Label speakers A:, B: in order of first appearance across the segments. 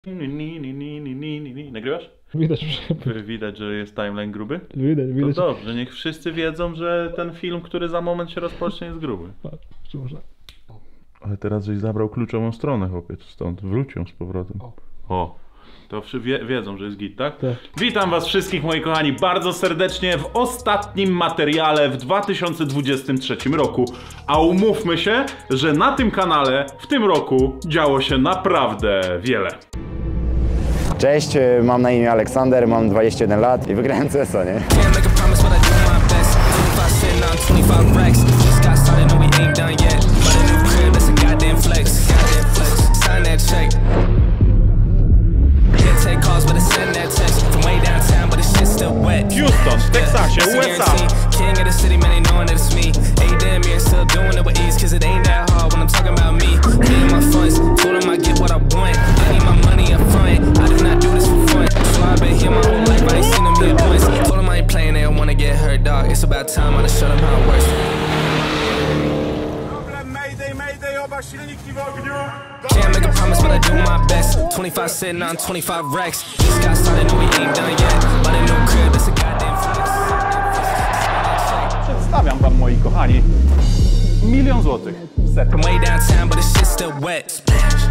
A: Nagrywasz? Widać, że jest timeline gruby?
B: Widać.
A: To dobrze, niech wszyscy wiedzą, że ten film, który za moment się rozpocznie, jest gruby.
B: Patrz, czy można.
A: Ale teraz żeś zabrał kluczową stronę, chłopiec, stąd wrócił z powrotem. O. To wiedzą, że jest git, tak?
B: Tak.
A: Witam was wszystkich, moi kochani, bardzo serdecznie w ostatnim materiale w 2023 roku. A umówmy się, że na tym kanale w tym roku działo się naprawdę wiele.
C: Cześć, mam na imię Aleksander, mam 21 lat i wygrałem CS-a, nie?
A: Houston, w Teksasie, USA.
D: Can't make a promise, but I do my best. 25 sitting on 25 racks. Just got started, no we ain't done yet. But a new crib, it's a goddamn flex.
A: Przedstawiam wam, moi kochani, 1 000 000 złotych w set.
D: I'm way downtown, but the shit's still wet. Splash.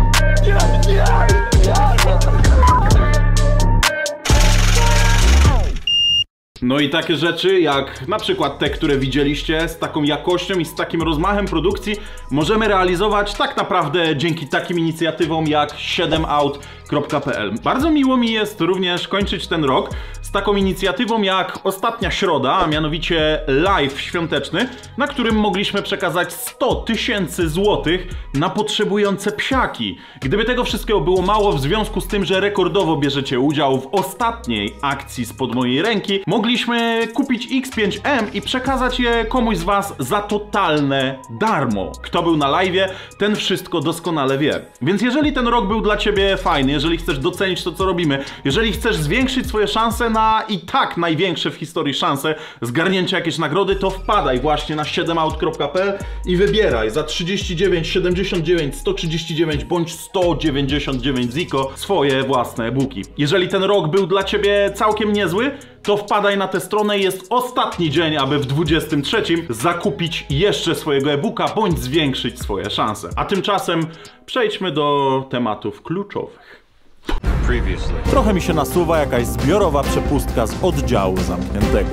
A: No i takie rzeczy jak na przykład te, które widzieliście, z taką jakością i z takim rozmachem produkcji możemy realizować tak naprawdę dzięki takim inicjatywom jak 7out.pl. Bardzo miło mi jest również kończyć ten rok z taką inicjatywą jak ostatnia środa, a mianowicie live świąteczny, na którym mogliśmy przekazać 100 000 złotych na potrzebujące psiaki. Gdyby tego wszystkiego było mało, w związku z tym, że rekordowo bierzecie udział w ostatniej akcji spod mojej ręki, mogliśmy kupić X5M i przekazać je komuś z was za totalne darmo. Kto był na live'ie, ten wszystko doskonale wie. Więc jeżeli ten rok był dla ciebie fajny, jeżeli chcesz docenić to, co robimy, jeżeli chcesz zwiększyć swoje szanse na i tak największe w historii szanse zgarnięcia jakiejś nagrody, to wpadaj właśnie na 7out.pl i wybieraj za 39, 79, 139 bądź 199 ziko swoje własne e-booki. Jeżeli ten rok był dla ciebie całkiem niezły, to wpadaj na tę stronę, jest ostatni dzień, aby w 23 zakupić jeszcze swojego e-booka bądź zwiększyć swoje szanse. A tymczasem przejdźmy do tematów kluczowych. Trochę mi się nasuwa jakaś zbiorowa przepustka z oddziału zamkniętego.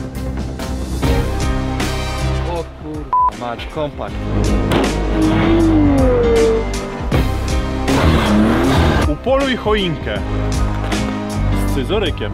B: O kurwa, mać, kompakt.
A: Upoluj choinkę z scyzorykiem.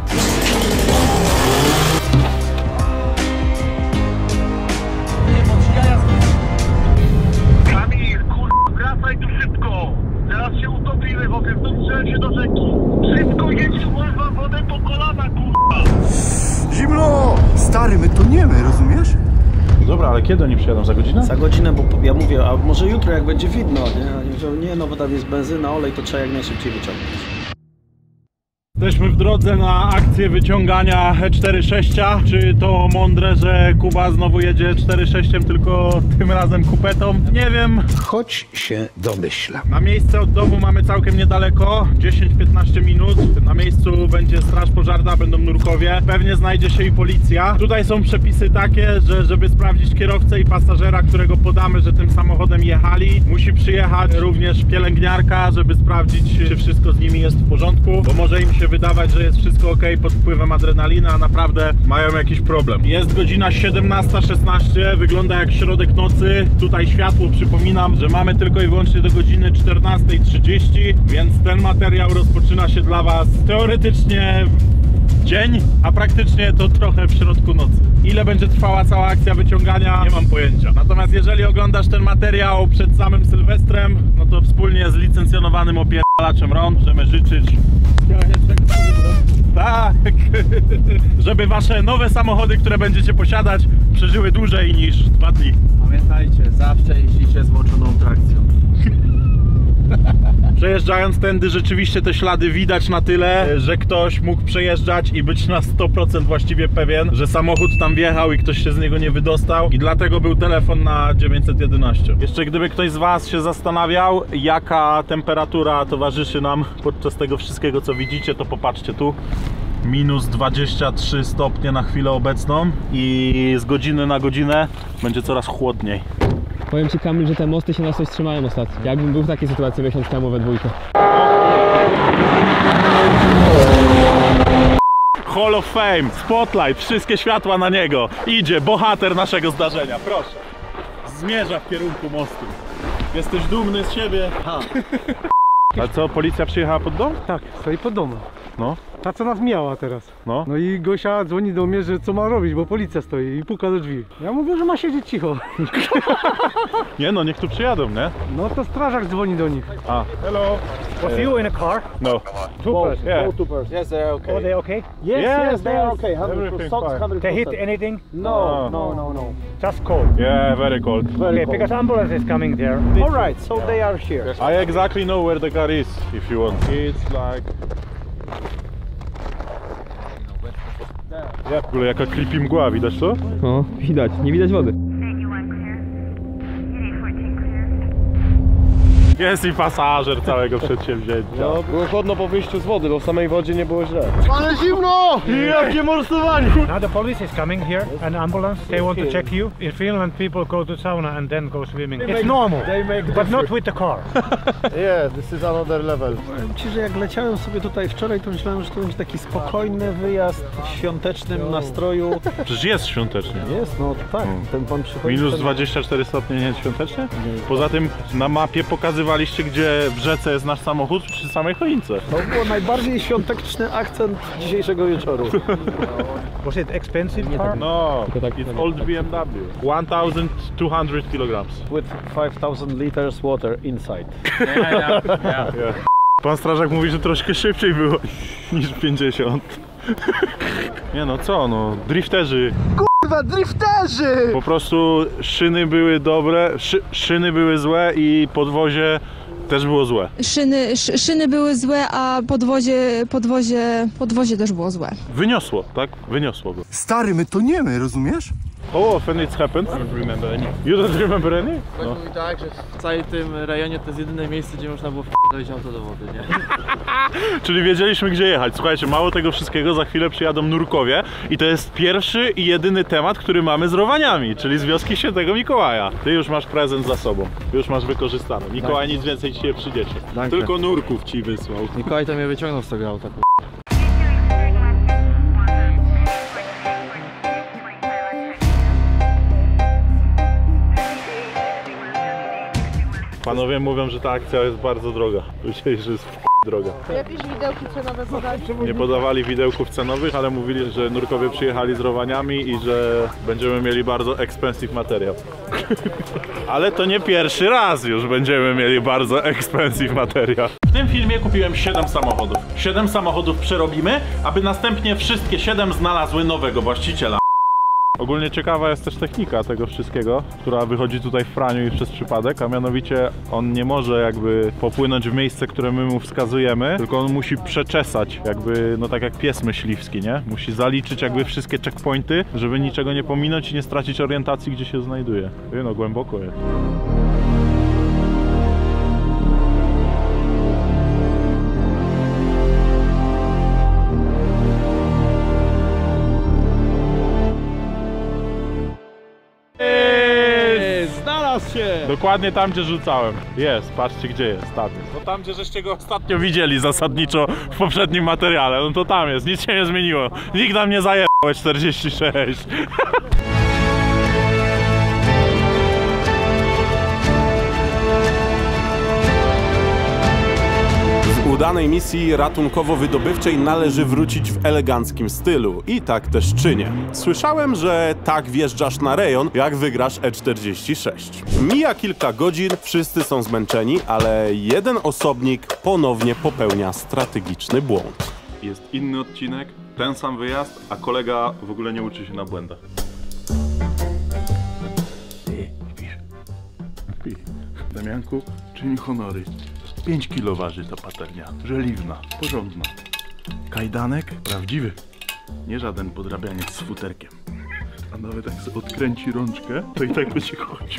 E: Kamil, wracaj tu szybko! Teraz się utopimy, bo wiem, dostrzelę się do rzeki. Szybko jedź, kurwa, wodę po kolana, kurwa!
F: Zimno! Stary, my toniemy, rozumiesz?
A: Dobra, ale kiedy oni przyjadą? Za godzinę?
G: Za godzinę, bo ja mówię, a może jutro jak będzie widno, nie? Oni mówią, nie, no bo tam jest benzyna, olej, to trzeba jak najszybciej wyciągnąć.
A: Jesteśmy w drodze na akcję wyciągania 4.6. Czy to mądre, że Kuba znowu jedzie 4.6, tylko tym razem kupetą? Nie wiem.
F: Choć się domyślam.
A: Na miejsce od domu mamy całkiem niedaleko, 10-15 minut. Na miejscu będzie straż pożarna, będą nurkowie. Pewnie znajdzie się i policja. Tutaj są przepisy takie, że żeby sprawdzić kierowcę i pasażera, którego podamy, że tym samochodem jechali, musi przyjechać również pielęgniarka, żeby sprawdzić, czy wszystko z nimi jest w porządku, bo może im się wydawać, że jest wszystko ok pod wpływem adrenaliny, a naprawdę mają jakiś problem. Jest godzina 17:16, wygląda jak środek nocy. Tutaj światło, przypominam, że mamy tylko i wyłącznie do godziny 14:30, więc ten materiał rozpoczyna się dla was teoretycznie w dzień, a praktycznie to trochę w środku nocy. Ile będzie trwała cała akcja wyciągania, nie mam pojęcia. Natomiast jeżeli oglądasz ten materiał przed samym Sylwestrem, no to wspólnie z licencjonowanym opierdalaczem Ron możemy życzyć, tak, żeby wasze nowe samochody, które będziecie posiadać, przeżyły dłużej niż 2 dni.
B: Pamiętajcie, zawsze jeździcie z włączoną trakcją.
A: Przejeżdżając tędy rzeczywiście te ślady widać na tyle, że ktoś mógł przejeżdżać i być na 100% właściwie pewien, że samochód tam wjechał i ktoś się z niego nie wydostał i dlatego był telefon na 911. Jeszcze gdyby ktoś z was się zastanawiał, jaka temperatura towarzyszy nam podczas tego wszystkiego, co widzicie, to popatrzcie tu. Minus 23 stopnie na chwilę obecną i z godziny na godzinę będzie coraz chłodniej.
H: Powiem ci, Kamil, że te mosty się na coś trzymają ostatnio. Jakbym był w takiej sytuacji miesiąc temu we dwójkę.
A: Hall of Fame, Spotlight, wszystkie światła na niego. Idzie bohater naszego zdarzenia, proszę. Zmierza w kierunku mostu. Jesteś dumny z siebie? A co, policja przyjechała pod dom?
B: Tak, stoi pod domem.
A: No.
B: Ta co nas miała teraz.
A: No.
B: No i Gosia dzwoni do mnie, że co ma robić, bo policja stoi i puka do drzwi. Ja mówię, że ma siedzieć cicho.
A: Nie no, niech tu przyjadą, nie?
B: No to strażak dzwoni do nich.
A: A. Hello.
I: Was you in a car?
A: No.
B: Super.
A: Yeah.
G: Yes, they're okay.
I: Are they okay?
B: Yes,
G: they are okay.
A: Everything
G: 100%.
A: fine.
I: They hit anything?
G: No, no.
I: Just cold.
A: Yeah, very cold.
I: Okay, because ambulance is coming there.
G: All right, so they are here.
A: I exactly know where the car is, if you want. It's like... Ja w ogóle jaka klipi mgła, widać to?
H: O, widać, nie widać wody.
A: Jest i pasażer całego przedsięwzięcia.
B: No, było chłodno po wyjściu z wody, bo w samej wodzie nie było źle.
G: Ale zimno! Jakie morsowanie!
I: Now the police is coming here, an ambulance. They want to check you. In Finland, people go to sauna and then go swimming. It's normal, but not with the car.
B: Yeah, this is another level.
G: Powiem ci, że jak leciałem sobie tutaj wczoraj, to myślałem, że to będzie taki spokojny wyjazd w świątecznym nastroju.
A: Przecież jest świątecznie.
G: Jest, no tak, ten pan przychodzi.
A: Minus 24 stopnie nie jest świątecznie? Poza tym na mapie pokazywaliście, gdzie w rzece jest nasz samochód przy samej choince.
G: To było najbardziej świąteczny akcent dzisiejszego wieczoru.
I: Was it expensive car?
A: No, it's old BMW. 1200 kg.
G: With 5000 liters water inside.
A: Pan strażak mówi, że troszkę szybciej było niż 50. Nie no co, no drifterzy.
G: Kurwa, drifterzy!
A: Po prostu szyny były dobre, szyny były złe i podwozie też było złe.
J: Szyny były złe, a podwozie też było złe.
A: Wyniosło, tak? Wyniosło go.
F: Stary, my toniemy, rozumiesz?
A: Oh, often it's happened. I don't remember any. You don't remember any?
K: No. Mówi tak, że w całym tym rejonie to jest jedyne miejsce, gdzie można było dojść auto do wody, nie?
A: Czyli wiedzieliśmy, gdzie jechać. Słuchajcie, mało tego wszystkiego, za chwilę przyjadą nurkowie i to jest pierwszy i jedyny temat, który mamy z Rowaniami, czyli z wioski Świętego Mikołaja. Ty już masz prezent za sobą, już masz wykorzystany. Mikołaj nic więcej ci nie przyniesie. Tylko nurków ci wysłał.
K: Mikołaj to mnie wyciągnął z tego auta.
A: Panowie mówią, że ta akcja jest bardzo droga. Powiedzieli, że jest droga.
J: Jakieś widełki cenowe podali?
A: Nie podawali widełków cenowych, ale mówili, że nurkowie przyjechali z Rowaniami i że będziemy mieli bardzo expensive materiał. Ale to nie pierwszy raz już będziemy mieli bardzo expensive materiał. W tym filmie kupiłem 7 samochodów. 7 samochodów przerobimy, aby następnie wszystkie 7 znalazły nowego właściciela. Ogólnie ciekawa jest też technika tego wszystkiego, która wychodzi tutaj w praniu i przez przypadek, a mianowicie on nie może jakby popłynąć w miejsce, które my mu wskazujemy, tylko on musi przeczesać, jakby, no tak jak pies myśliwski, nie? Musi zaliczyć jakby wszystkie checkpointy, żeby niczego nie pominąć i nie stracić orientacji, gdzie się znajduje. No głęboko jest. Dokładnie tam, gdzie rzucałem. Jest, patrzcie gdzie jest, tam jest. No tam, gdzie żeście go ostatnio widzieli zasadniczo w poprzednim materiale, no to tam jest, nic się nie zmieniło. Nikt nam nie zajebał 46.
L: Z udanej misji ratunkowo-wydobywczej należy wrócić w eleganckim stylu i tak też czynię. Słyszałem, że tak wjeżdżasz na rejon, jak wygrasz E46. Mija kilka godzin, wszyscy są zmęczeni, ale jeden osobnik ponownie popełnia strategiczny błąd.
A: Jest inny odcinek, ten sam wyjazd, a kolega w ogóle nie uczy się na błędach. Ty, śpisz? Śpi. Damianku, czyń honory. 5 kilo waży ta patelnia. Żeliwna, porządna. Kajdanek prawdziwy. Nie żaden podrabianiec z futerkiem. A nawet jak sobie odkręci rączkę, to i tak będzie chodził.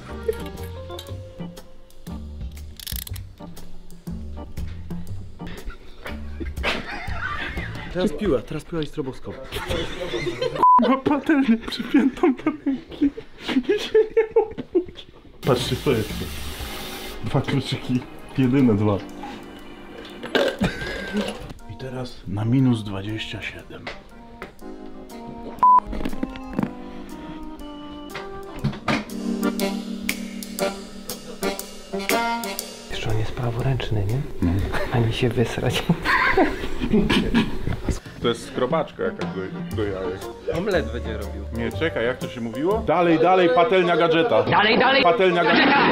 K: Teraz piła i stroboskop.
A: Ma patelnię przypiętą do ręki i się nie obudzi. Patrzcie, co jest to. 2 kluczyki, jedyne 2. I teraz na minus 27.
M: Jeszcze on jest praworęczny, nie? Ani się wysrać.
A: To jest skrobaczka jakaś do jajek.
M: Omlet będzie robił.
A: Nie, czekaj, jak to się mówiło? Dalej, patelnia gadżeta.
M: Dalej!
A: Patelnia gadżeta.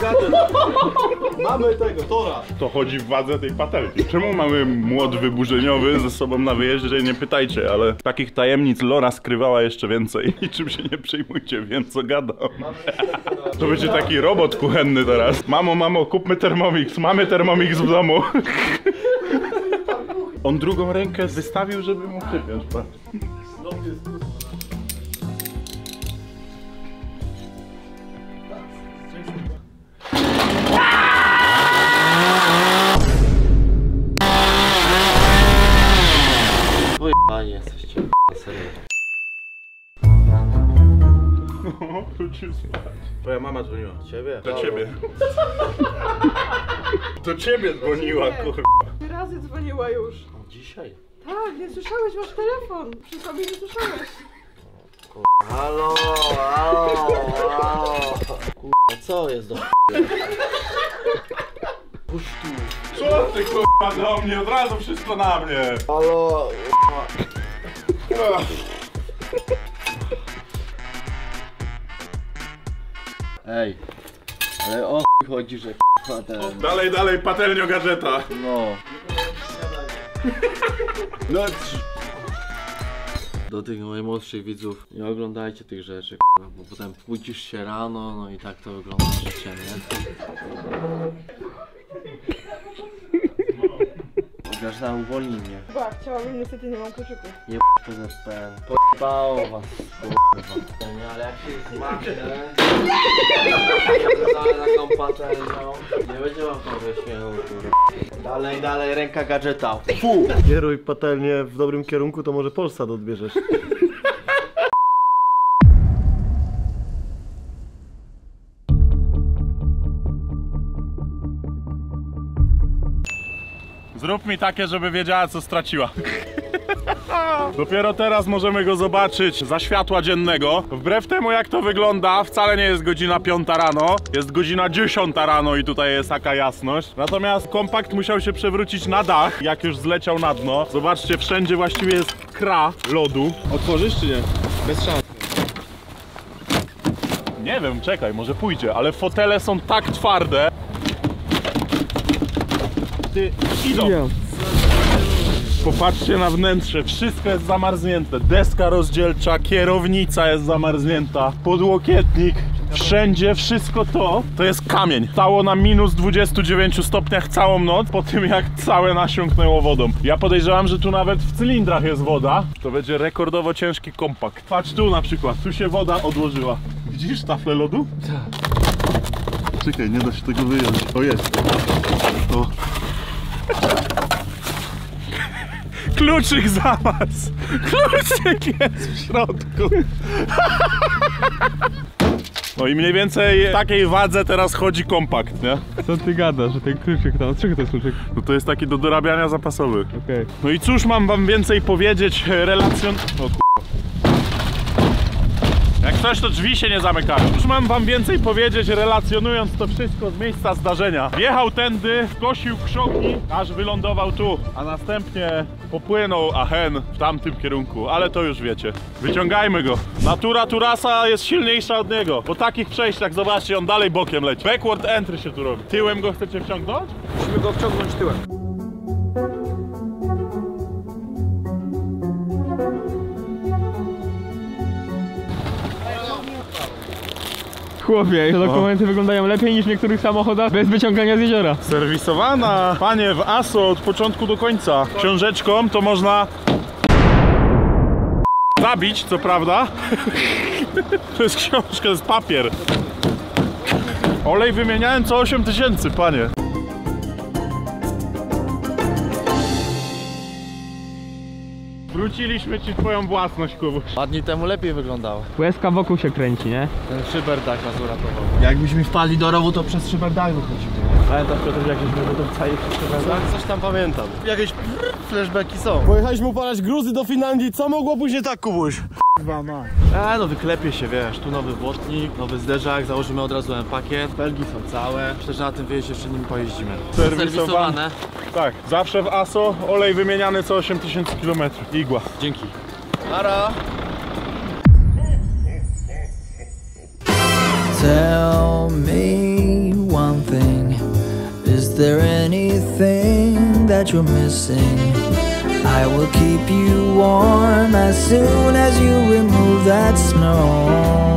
K: Mamy tego, tora.
A: To chodzi w wadze tej patelni. Czemu mamy młot wyburzeniowy ze sobą na wyjeździe? Nie pytajcie, ale takich tajemnic Lora skrywała jeszcze więcej. I czym się nie przejmujcie, wiem co gadam. To będzie taki robot kuchenny teraz. Mamo, kupmy Thermomix. Mamy Thermomix w domu. On drugą rękę wystawił, żeby mu przypiąć.
K: Pojebani jesteście, serio.
A: Wrócił spać.
K: Twoja mama dzwoniła. Ciebie?
A: Do ciebie. Do ciebie dzwoniła, kurwa.
J: 3 razy dzwoniła już.
K: Dzisiaj?
J: Tak, nie słyszałeś, masz telefon. Przy sobie nie słyszałeś.
K: Halo. Kurwa, co jest do Puść tu.
A: Co ty kurwa do mnie? Od razu wszystko na mnie.
K: Halo. Ej, ale o chuj chodzi, że k***a ten...
A: Dalej, patelnio gadżeta.
K: No. No. Do tych najmłodszych widzów, nie oglądajcie tych rzeczy, k***a, bo potem budzisz się rano, no i tak to wygląda życie, nie? Grażyna, uwolnij mnie.
J: Chyba, chciałabym, niestety nie mam kluczyków.
K: Nie PZPN. Pojebało was, kurwa. Nie, ale jak się zmachnę... taką patelnią. Nie będzie wam tam we śmiechu, kurwa. Dalej, ręka gadżeta. Fu!
N: Kieruj patelnię w dobrym kierunku, to może Polsat odbierzesz.
A: Zrób mi takie, żeby wiedziała, co straciła. Dopiero teraz możemy go zobaczyć za światła dziennego. Wbrew temu, jak to wygląda, wcale nie jest godzina 5 rano. Jest godzina 10 rano i tutaj jest taka jasność. Natomiast kompakt musiał się przewrócić na dach, jak już zleciał na dno. Zobaczcie, wszędzie właściwie jest kra lodu.
K: Otworzysz czy nie? Bez szans.
A: Nie wiem, czekaj, może pójdzie, ale fotele są tak twarde. Ty, idą. Popatrzcie na wnętrze, wszystko jest zamarznięte. Deska rozdzielcza, kierownica jest zamarznięta, podłokietnik. Wszędzie wszystko to jest kamień. Stało na minus 29 stopniach całą noc, po tym jak całe nasiąknęło wodą. Ja podejrzewam, że tu nawet w cylindrach jest woda. To będzie rekordowo ciężki kompakt. Patrz tu na przykład, tu się woda odłożyła. Widzisz taflę lodu? Tak. Czekaj, nie da się tego wyjąć. O, jest. O. Kluczyk zaraz! Kluczyk jest w środku! No i mniej więcej w takiej wadze teraz chodzi kompakt, nie?
H: Co ty gadasz, że ten kluczyk tam, czego to jest kluczyk?
A: No to jest taki do dorabiania zapasowych.
H: Okej.
A: No i cóż mam wam więcej powiedzieć Jak coś, to drzwi się nie zamykają. Już mam wam więcej powiedzieć, relacjonując to wszystko z miejsca zdarzenia. Wjechał tędy, skosił krzoki, aż wylądował tu, a następnie popłynął Achen w tamtym kierunku, ale to już wiecie. Wyciągajmy go. Natura Turasa jest silniejsza od niego. Po takich przejściach, zobaczcie, on dalej bokiem leci. Backward entry się tu robi. Tyłem go chcecie wciągnąć?
K: Musimy go wciągnąć tyłem.
H: Chłopie, te dokumenty wyglądają lepiej niż w niektórych samochodach bez wyciągania z jeziora.
A: Serwisowana, panie, w ASO od początku do końca. Książeczką to można zabić, co prawda. To jest książka, to jest papier. Olej wymieniałem co 8000, panie. Wróciliśmy ci twoją własność, Kubuś.
K: 2 dni temu lepiej wyglądało.
H: Łezka wokół się kręci, nie?
K: Ten szyberdach nas uratował. Jakbyśmy wpadli do rowu, to przez szyberdach wychodzimy.
N: Pamiętasz Piotr, jakieś wydobcali przez szyberdach?
K: Coś tam pamiętam.
N: Jakieś flashbacki są. Pojechaliśmy upalać gruzy do Finlandii, co mogło później tak, Kubuś?
K: No wyklepie się, wiesz, tu nowy błotnik, nowy zderzak, założymy od razu pakiet, felgi są całe. Myślę, że na tym wyjeździe jeszcze nim pojeździmy.
A: Serwisowane. Tak, zawsze w ASO, olej wymieniany co 8000 km. Igła.
K: Dzięki. Nara!
O: Tell me one thing, is there anything that you're missing? I will keep you warm as soon as you remove that snow.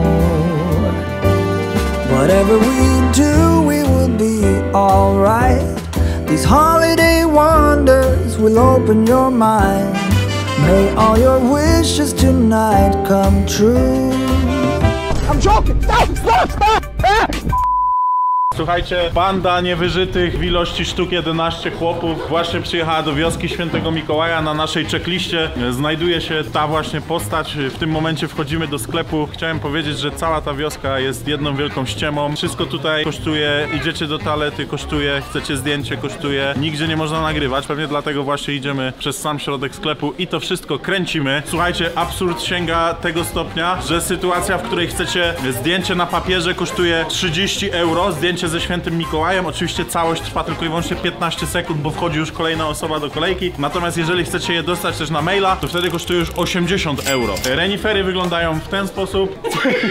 O: Whatever we do, we will be alright. These holiday wonders will open your mind. May all your wishes tonight come true. I'm joking! Stop! Stop! Stop!
A: Słuchajcie, banda niewyżytych w ilości sztuk 11 chłopów właśnie przyjechała do wioski Świętego Mikołaja. Na naszej checkliście znajduje się ta właśnie postać. W tym momencie wchodzimy do sklepu. Chciałem powiedzieć, że cała ta wioska jest jedną wielką ściemą. Wszystko tutaj kosztuje, idziecie do toalety, kosztuje, chcecie zdjęcie, kosztuje. Nigdzie nie można nagrywać, pewnie dlatego właśnie idziemy przez sam środek sklepu i to wszystko kręcimy. Słuchajcie, absurd sięga tego stopnia, że sytuacja, w której chcecie zdjęcie na papierze kosztuje 30 euro, zdjęcie ze Świętym Mikołajem. Oczywiście całość trwa tylko i wyłącznie 15 sekund, bo wchodzi już kolejna osoba do kolejki. Natomiast jeżeli chcecie je dostać też na maila, to wtedy kosztuje już 80 euro. Renifery wyglądają w ten sposób.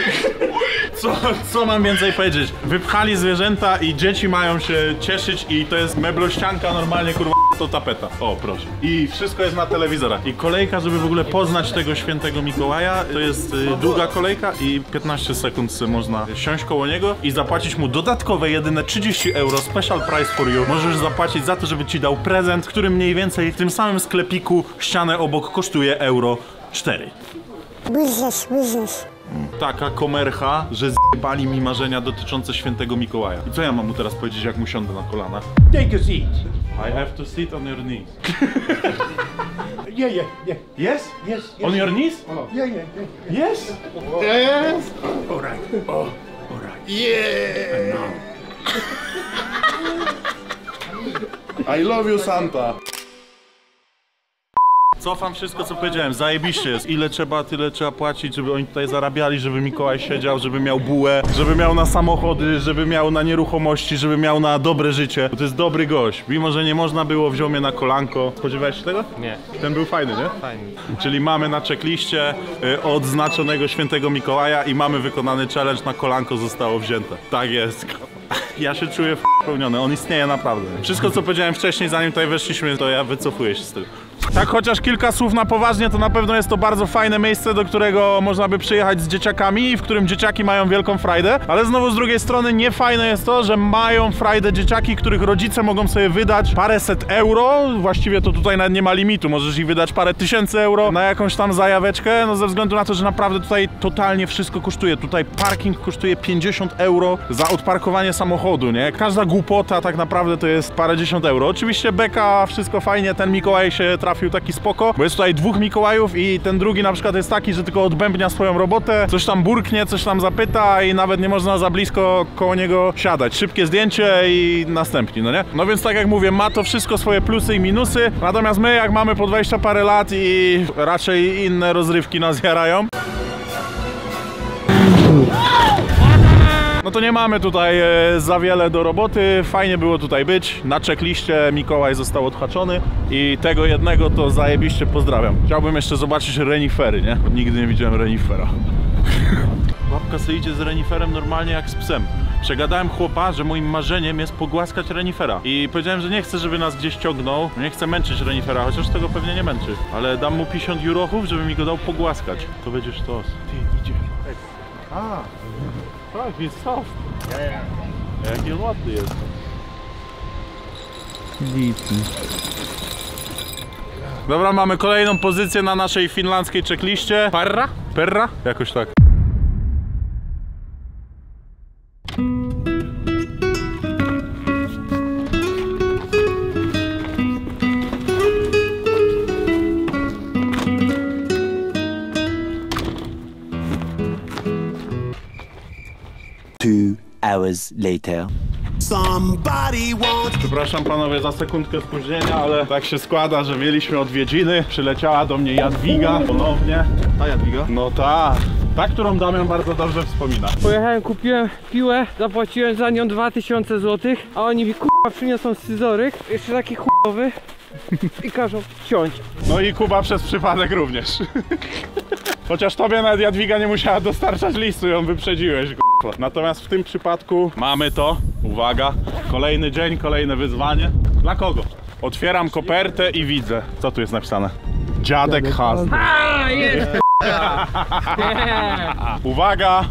A: Co mam więcej powiedzieć? Wypchali zwierzęta i dzieci mają się cieszyć i to jest meblościanka, normalnie kurwa to tapeta. O, proszę. I wszystko jest na telewizorach. I kolejka, żeby w ogóle poznać tego Świętego Mikołaja, to jest długa kolejka i 15 sekund można siąść koło niego i zapłacić mu dodatkowe jedyne 30 euro, special price for you. Możesz zapłacić za to, żeby ci dał prezent, który mniej więcej w tym samym sklepiku ścianę obok kosztuje euro 4.
P: Biznes.
A: Taka komercha, że zjebali mi marzenia dotyczące Świętego Mikołaja. I co ja mam mu teraz powiedzieć, jak mu siądę na kolana?
Q: Take a seat.
A: I have to sit on your knees.
Q: Yeah. Yes.
A: On your knees?
Q: Yeah.
A: Yes?
Q: Yes. All right. Yeah.
A: I love you, Santa. Cofam wszystko, co powiedziałem, zajebiście jest. Ile trzeba, tyle trzeba płacić, żeby oni tutaj zarabiali, żeby Mikołaj siedział, żeby miał bułę, żeby miał na samochody, żeby miał na nieruchomości, żeby miał na dobre życie. Bo to jest dobry gość. Mimo, że nie można było, wziął mnie na kolanko. Spodziewałeś się tego?
K: Nie.
A: Ten był fajny, nie?
K: Fajny.
A: Czyli mamy na checkliście odznaczonego Świętego Mikołaja i mamy wykonany challenge, na kolanko zostało wzięte. Tak jest. Ja się czuję spełniony, on istnieje naprawdę. Wszystko, co powiedziałem wcześniej, zanim tutaj weszliśmy, to ja wycofuję się z tego. Tak, chociaż kilka słów na poważnie, to na pewno jest to bardzo fajne miejsce, do którego można by przyjechać z dzieciakami i w którym dzieciaki mają wielką frajdę, ale znowu z drugiej strony niefajne jest to, że mają frajdę dzieciaki, których rodzice mogą sobie wydać paręset euro, właściwie to tutaj nawet nie ma limitu, możesz ich wydać parę tysięcy euro na jakąś tam zajaweczkę, no ze względu na to, że naprawdę tutaj totalnie wszystko kosztuje. Tutaj parking kosztuje 50 euro za odparkowanie samochodu, nie? Każda głupota tak naprawdę to jest parędziesiąt euro. Oczywiście beka, wszystko fajnie, ten Mikołaj się trafił taki spoko, bo jest tutaj 2 Mikołajów i ten drugi na przykład jest taki, że tylko odbębnia swoją robotę, coś tam burknie, coś tam zapyta i nawet nie można za blisko koło niego siadać. Szybkie zdjęcie i następni, no nie? No więc tak jak mówię, ma to wszystko swoje plusy i minusy, natomiast my jak mamy po 20 parę lat i raczej inne rozrywki nas jarają, no to nie mamy tutaj za wiele do roboty, fajnie było tutaj być, na checkliście Mikołaj został odhaczony i tego jednego to zajebiście pozdrawiam. Chciałbym jeszcze zobaczyć renifery, nie? Nigdy nie widziałem renifera. Babka sobie idzie z reniferem normalnie jak z psem. Przegadałem chłopa, że moim marzeniem jest pogłaskać renifera i powiedziałem, że nie chcę, żeby nas gdzieś ciągnął, nie chcę męczyć renifera, chociaż tego pewnie nie męczy, ale dam mu 50 eurochów, żeby mi go dał pogłaskać. To będzie sztos. Ty, idzie.
L: Tak, he's soft. Jaki on ładny jest. Dobra, mamy kolejną pozycję na naszej finlandzkiej checkliście. Perra? Perra? Jakoś tak.
R: Hours later.
L: Przepraszam panowie za sekundkę spóźnienia, ale tak się składa, że mieliśmy odwiedziny. Przyleciała do mnie Jadwiga ponownie.
K: Ta Jadwiga?
L: No ta, którą Damian bardzo dobrze wspomina.
M: Pojechałem, kupiłem piłę, zapłaciłem za nią 2000 zł, a oni mi k***a przyniosą scyzoryk, jeszcze taki chujowy i każą ciąć.
L: No i Kuba przez przypadek również. Chociaż tobie nawet Jadwiga nie musiała dostarczać listu, ją wyprzedziłeś, k***a. Natomiast w tym przypadku mamy to, uwaga, kolejny dzień, kolejne wyzwanie. Dla kogo? Otwieram kopertę i widzę, co tu jest napisane. Dziadek has.
M: A, jest!
L: Uwaga!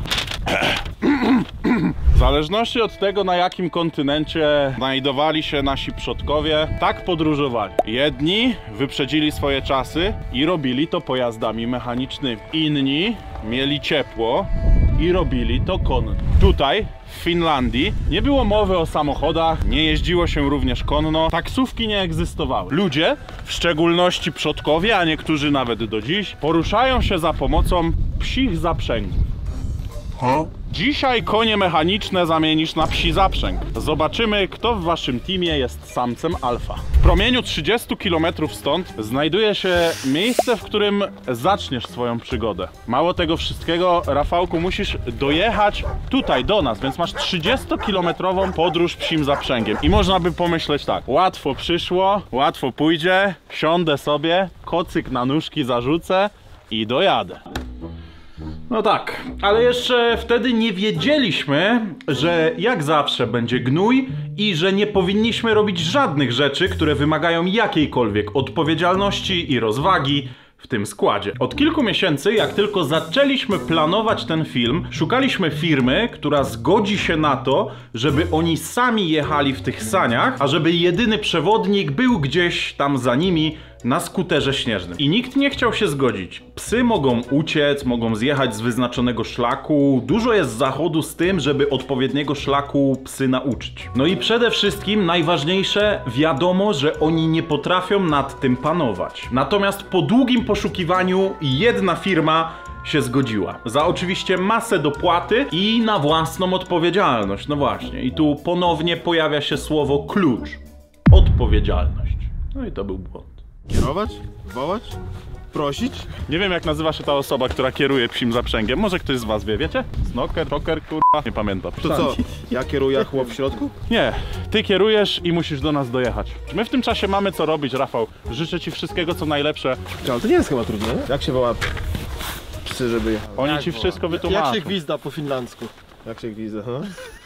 L: W zależności od tego, na jakim kontynencie znajdowali się nasi przodkowie, tak podróżowali. Jedni wyprzedzili swoje czasy i robili to pojazdami mechanicznymi. Inni mieli ciepło i robili to konno. Tutaj, w Finlandii, nie było mowy o samochodach, nie jeździło się również konno, taksówki nie egzystowały. Ludzie, w szczególności przodkowie, a niektórzy nawet do dziś, poruszają się za pomocą psich zaprzęgów. Dzisiaj konie mechaniczne zamienisz na psi zaprzęg. Zobaczymy, kto w waszym teamie jest samcem alfa. W promieniu 30 km stąd znajduje się miejsce, w którym zaczniesz swoją przygodę. Mało tego wszystkiego, Rafałku, musisz dojechać tutaj do nas, więc masz 30-kilometrową podróż psim zaprzęgiem. I można by pomyśleć tak, łatwo przyszło, łatwo pójdzie, siądę sobie, kocyk na nóżki zarzucę i dojadę. No tak, ale jeszcze wtedy nie wiedzieliśmy, że jak zawsze będzie gnój i że nie powinniśmy robić żadnych rzeczy, które wymagają jakiejkolwiek odpowiedzialności i rozwagi w tym składzie. Od kilku miesięcy, jak tylko zaczęliśmy planować ten film, szukaliśmy firmy, która zgodzi się na to, żeby oni sami jechali w tych saniach, a żeby jedyny przewodnik był gdzieś tam za nimi na skuterze śnieżnym. I nikt nie chciał się zgodzić. Psy mogą uciec, mogą zjechać z wyznaczonego szlaku. Dużo jest zachodu z tym, żeby odpowiedniego szlaku psy nauczyć. No i przede wszystkim najważniejsze, wiadomo, że oni nie potrafią nad tym panować. Natomiast po długim poszukiwaniu jedna firma się zgodziła. Za oczywiście masę dopłaty i na własną odpowiedzialność. No właśnie, i tu ponownie pojawia się słowo klucz. Odpowiedzialność. No i to był błąd.
K: Kierować? Wołać? Prosić?
L: Nie wiem, jak nazywa się ta osoba, która kieruje psim zaprzęgiem. Może ktoś z was wie, wiecie? Snoker, rocker, kurwa, nie pamiętam.
K: To co? Ja kieruję, a chłop w środku?
L: Nie, ty kierujesz i musisz do nas dojechać. My w tym czasie mamy co robić, Rafał. Życzę ci wszystkiego, co najlepsze.
K: Ale to nie jest chyba trudne, nie? Jak się woła psy, żeby jechać?
L: Oni ci wszystko wytłumaczą.
K: Jak się gwizda po finlandzku? Jak się gwizda, ha?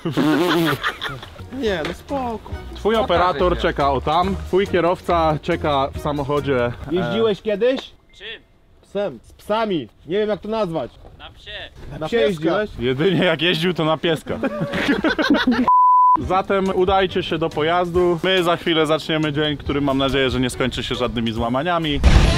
K: Nie, no spoko.
L: Twój operator czeka o tam, twój kierowca czeka w samochodzie.
N: Jeździłeś kiedyś?
S: Czym?
N: Psem, z psami. Nie wiem jak to nazwać.
S: Na psie.
N: Na psie jeździłeś?
L: Jedynie jak jeździł, to na pieska. Zatem udajcie się do pojazdu. My za chwilę zaczniemy dzień, który mam nadzieję, że nie skończy się żadnymi złamaniami.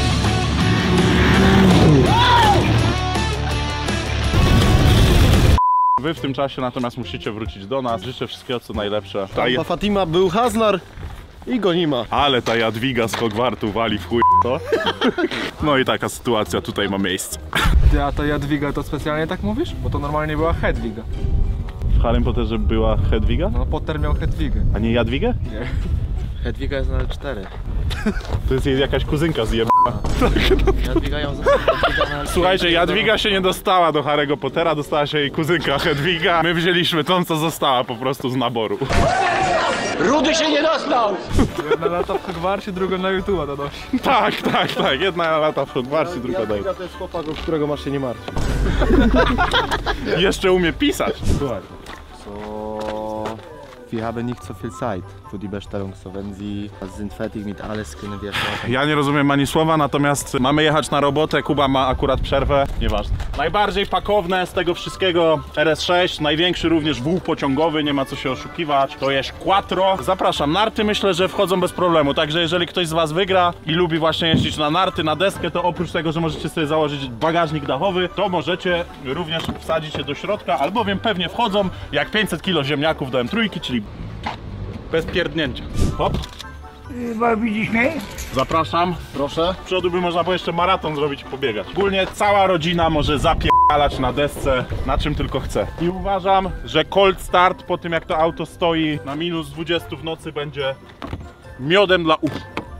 L: Wy w tym czasie natomiast musicie wrócić do nas. Życzę wszystkiego co najlepsze.
K: Tam Fatima był Haznar i go nie ma.
L: Ale ta Jadwiga z Hogwartu wali w chuj to. No i taka sytuacja tutaj ma miejsce.
T: Ty, a ta Jadwiga to specjalnie tak mówisz? Bo to normalnie była Hedwiga.
L: W Harrym Potterze była Hedwiga?
T: No Potter miał Hedwigę.
L: A nie Jadwigę?
T: Nie.
K: Hedwiga jest na L4.
L: To jest jej jakaś kuzynka zjebana.
K: Jadwiga ją
L: Słuchajcie, Jadwiga się nie dostała do Harry'ego Pottera, dostała się jej kuzynka Hedwiga. My wzięliśmy tą, co została po prostu z naboru.
Q: Rudy się nie dostał!
T: Jedna lata w Hogwarcie, druga na YouTube'a donosi.
L: Tak, tak, tak. Jedna lata w Hogwarcie, druga daje.
K: Jadwiga to jest chłopak, o którego masz się nie martwić.
L: Jeszcze umie pisać.
K: Słuchaj. wir haben nicht so viel Zeit für die Bestellung, so wenn Sie sind fertig mit alles, können wir starten.
A: Ja nie rozumiem ani słowa, natomiast mamy jechać na robotę, Kuba ma akurat przerwę, nieważne. Najbardziej pakowne z tego wszystkiego RS6, największy również wół pociągowy, nie ma co się oszukiwać, to jest Quattro. Zapraszam, narty myślę, że wchodzą bez problemu, także jeżeli ktoś z was wygra i lubi właśnie jeździć na narty, na deskę, to oprócz tego, że możecie sobie założyć bagażnik dachowy, to możecie również wsadzić się do środka, albowiem pewnie wchodzą jak 500 kg ziemniaków do M3, czyli bez pierdnięcia. Hop.
R: Widzisz mnie?
A: Zapraszam, proszę. Z przodu by można było jeszcze maraton zrobić i pobiegać. Ogólnie cała rodzina może zapierdalać na desce, na czym tylko chce. I uważam, że cold start po tym jak to auto stoi na minus 20 w nocy będzie miodem dla uszu.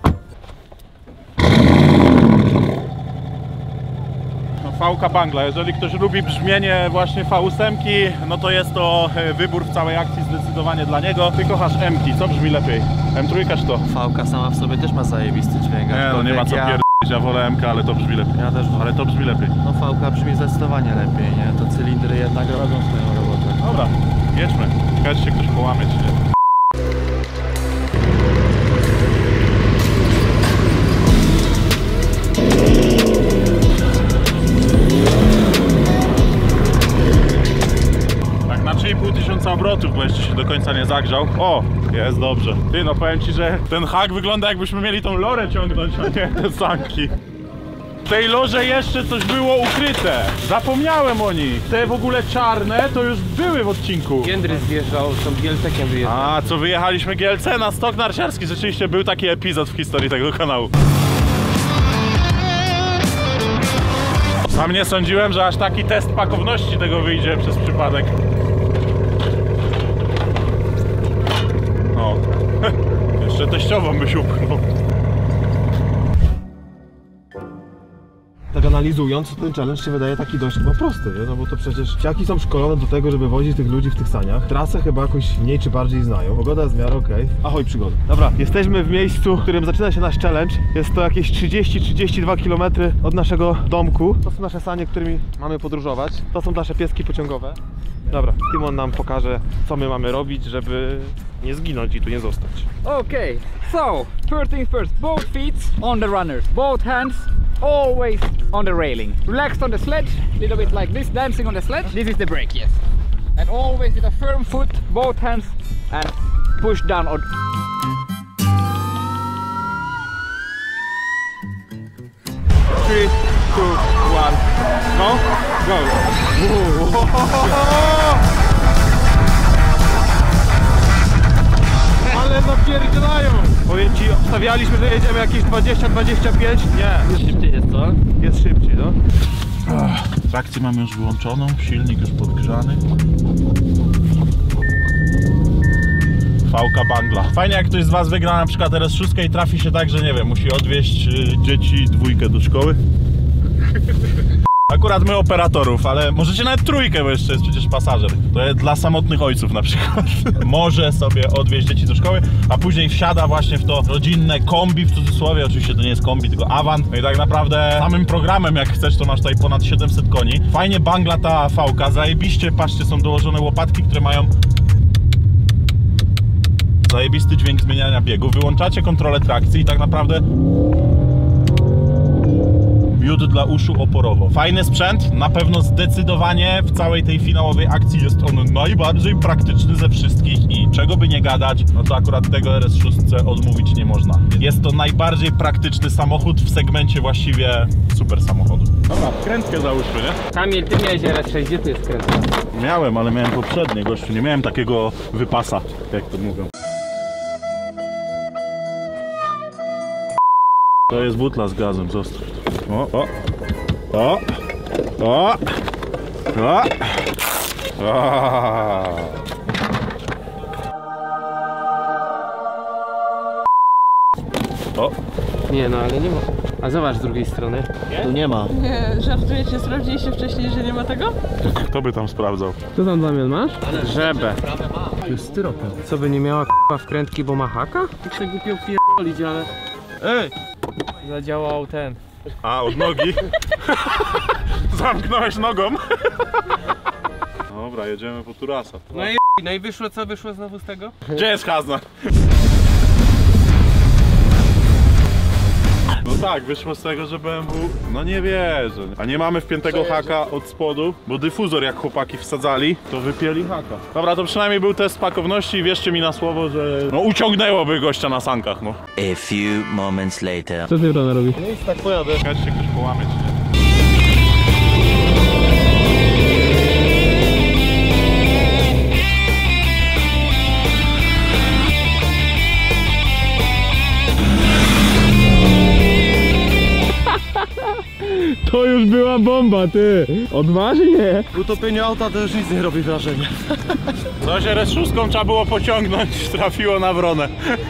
A: V-ka Bangla, jeżeli ktoś lubi brzmienie właśnie V8, no to jest to wybór w całej akcji zdecydowanie dla niego. Ty kochasz M-ki, co brzmi lepiej? M3 czy to?
K: V-ka sama w sobie też ma zajebisty dźwięk.
A: Nie, no nie ma co pierdolić, ja wolę M-ka, ale to brzmi lepiej.
K: Ja też wolę.
A: Ale to brzmi lepiej.
K: No V-ka brzmi zdecydowanie lepiej, nie? To cylindry jednak robią swoją robotę.
A: Dobra, jedźmy. Ciekawe, czy się ktoś połamie, czy nie. Na 3500 obrotów, bo jeszcze się do końca nie zagrzał. O, jest dobrze. Ty, no powiem ci, że ten hak wygląda jakbyśmy mieli tą lorę ciągnąć, a nie te sanki. W tej lorze jeszcze coś było ukryte. Zapomniałem o nich. Te w ogóle czarne to już były w odcinku.
M: Jędry zjeżdżał, tą GLC-kiem wyjeżdżał.
A: A, co wyjechaliśmy GLC na stok narciarski. Rzeczywiście był taki epizod w historii tego kanału. Sam nie sądziłem, że aż taki test pakowności tego wyjdzie przez przypadek. O, jeszcze teściową byś upchnął.
N: Tak analizując, ten challenge się wydaje taki dość chyba prosty, nie? No bo to przecież dzieciaki są szkolone do tego, żeby wozić tych ludzi w tych saniach. Trasę chyba jakoś mniej czy bardziej znają. Pogoda jest w miarę okej. Ahoj przygody. Dobra, jesteśmy w miejscu, w którym zaczyna się nasz challenge. Jest to jakieś 30-32 km od naszego domku. To są nasze sanie, którymi mamy podróżować. To są nasze pieski pociągowe. Dobra, Timon nam pokaże, co my mamy robić, żeby nie zginąć i tu nie zostać.
R: Okay, so first things first, both feet on the runners, both hands always on the railing. Relaxed on the sledge, little bit like this, dancing on the sledge. This is the brake, yes. And always with a firm foot, both hands, and push down on.
A: 3, 2, 1, go, go.
N: Ale napierdzielają! Powiem ci, stawialiśmy, że jedziemy jakieś 20-25. Nie.
M: Szybciej jest, co?
N: Jest szybciej, no.
A: Trakcję mamy już wyłączoną, silnik już podgrzany. V-ka Bangla. Fajnie jak ktoś z was wygra na przykład RS6 i trafi się tak, że nie wiem, musi odwieźć dzieci dwójkę do szkoły. Akurat my operatorów, ale możecie nawet trójkę, bo jeszcze jest przecież pasażer. To jest dla samotnych ojców na przykład. Może sobie odwieźć dzieci do szkoły, a później wsiada właśnie w to rodzinne kombi, w cudzysłowie, oczywiście to nie jest kombi, tylko Avant. No i tak naprawdę samym programem, jak chcesz, to masz tutaj ponad 700 koni. Fajnie Bangla ta V-ka, zajebiście, patrzcie, są dołożone łopatki, które mają zajebisty dźwięk zmieniania biegu. Wyłączacie kontrolę trakcji i tak naprawdę miód dla uszu oporowo. Fajny sprzęt, na pewno zdecydowanie w całej tej finałowej akcji jest on najbardziej praktyczny ze wszystkich i czego by nie gadać, no to akurat tego RS6 odmówić nie można. Jest to najbardziej praktyczny samochód w segmencie właściwie super samochodu. Dobra, krętkę załóżmy, nie?
M: Kamil, ty miałeś RS6, gdzie tu jest krętka?
A: Miałem, ale miałem poprzednie, gościu, nie miałem takiego wypasa, jak to mówią. To jest butla z gazem, zostaw. O, o, o, o, o, o. O.
M: Nie no, ale nie ma. A zobacz z drugiej strony.
K: Tu nie ma.
J: Nie, żartujecie, sprawdziliście wcześniej, że nie ma tego?
A: Kto by tam sprawdzał?
M: Co tam, Damian, masz? Żebę.
N: To jest styropem.
M: Co by nie miała k***a wkrętki, bo ma haka? Jak się głupio pierdolić, ale...
A: Ej!
M: Zadziałał ten.
A: A, od nogi? Zamknąłeś nogą? Dobra, jedziemy po Turasa.
M: No i No i wyszło co? Wyszło znowu z tego?
L: Gdzie jest hazna? No tak, wyszło z tego, że BMW... No nie wierzę. A nie mamy wpiętego haka od spodu, bo dyfuzor jak chłopaki wsadzali, to wypięli haka. Dobra, to przynajmniej był test pakowności i wierzcie mi na słowo, że no uciągnęłoby gościa na sankach, no.
S: A few moments later.
H: Co ty, Brona, robi?
L: No i tak pojadę. Jakaś się ktoś połamie, czy nie?
H: To już była bomba, ty! Odważnie!
N: Utopienie auta to już nic nie robi wrażenia.
L: Coś RS6 trzeba było pociągnąć, trafiło na Wronę.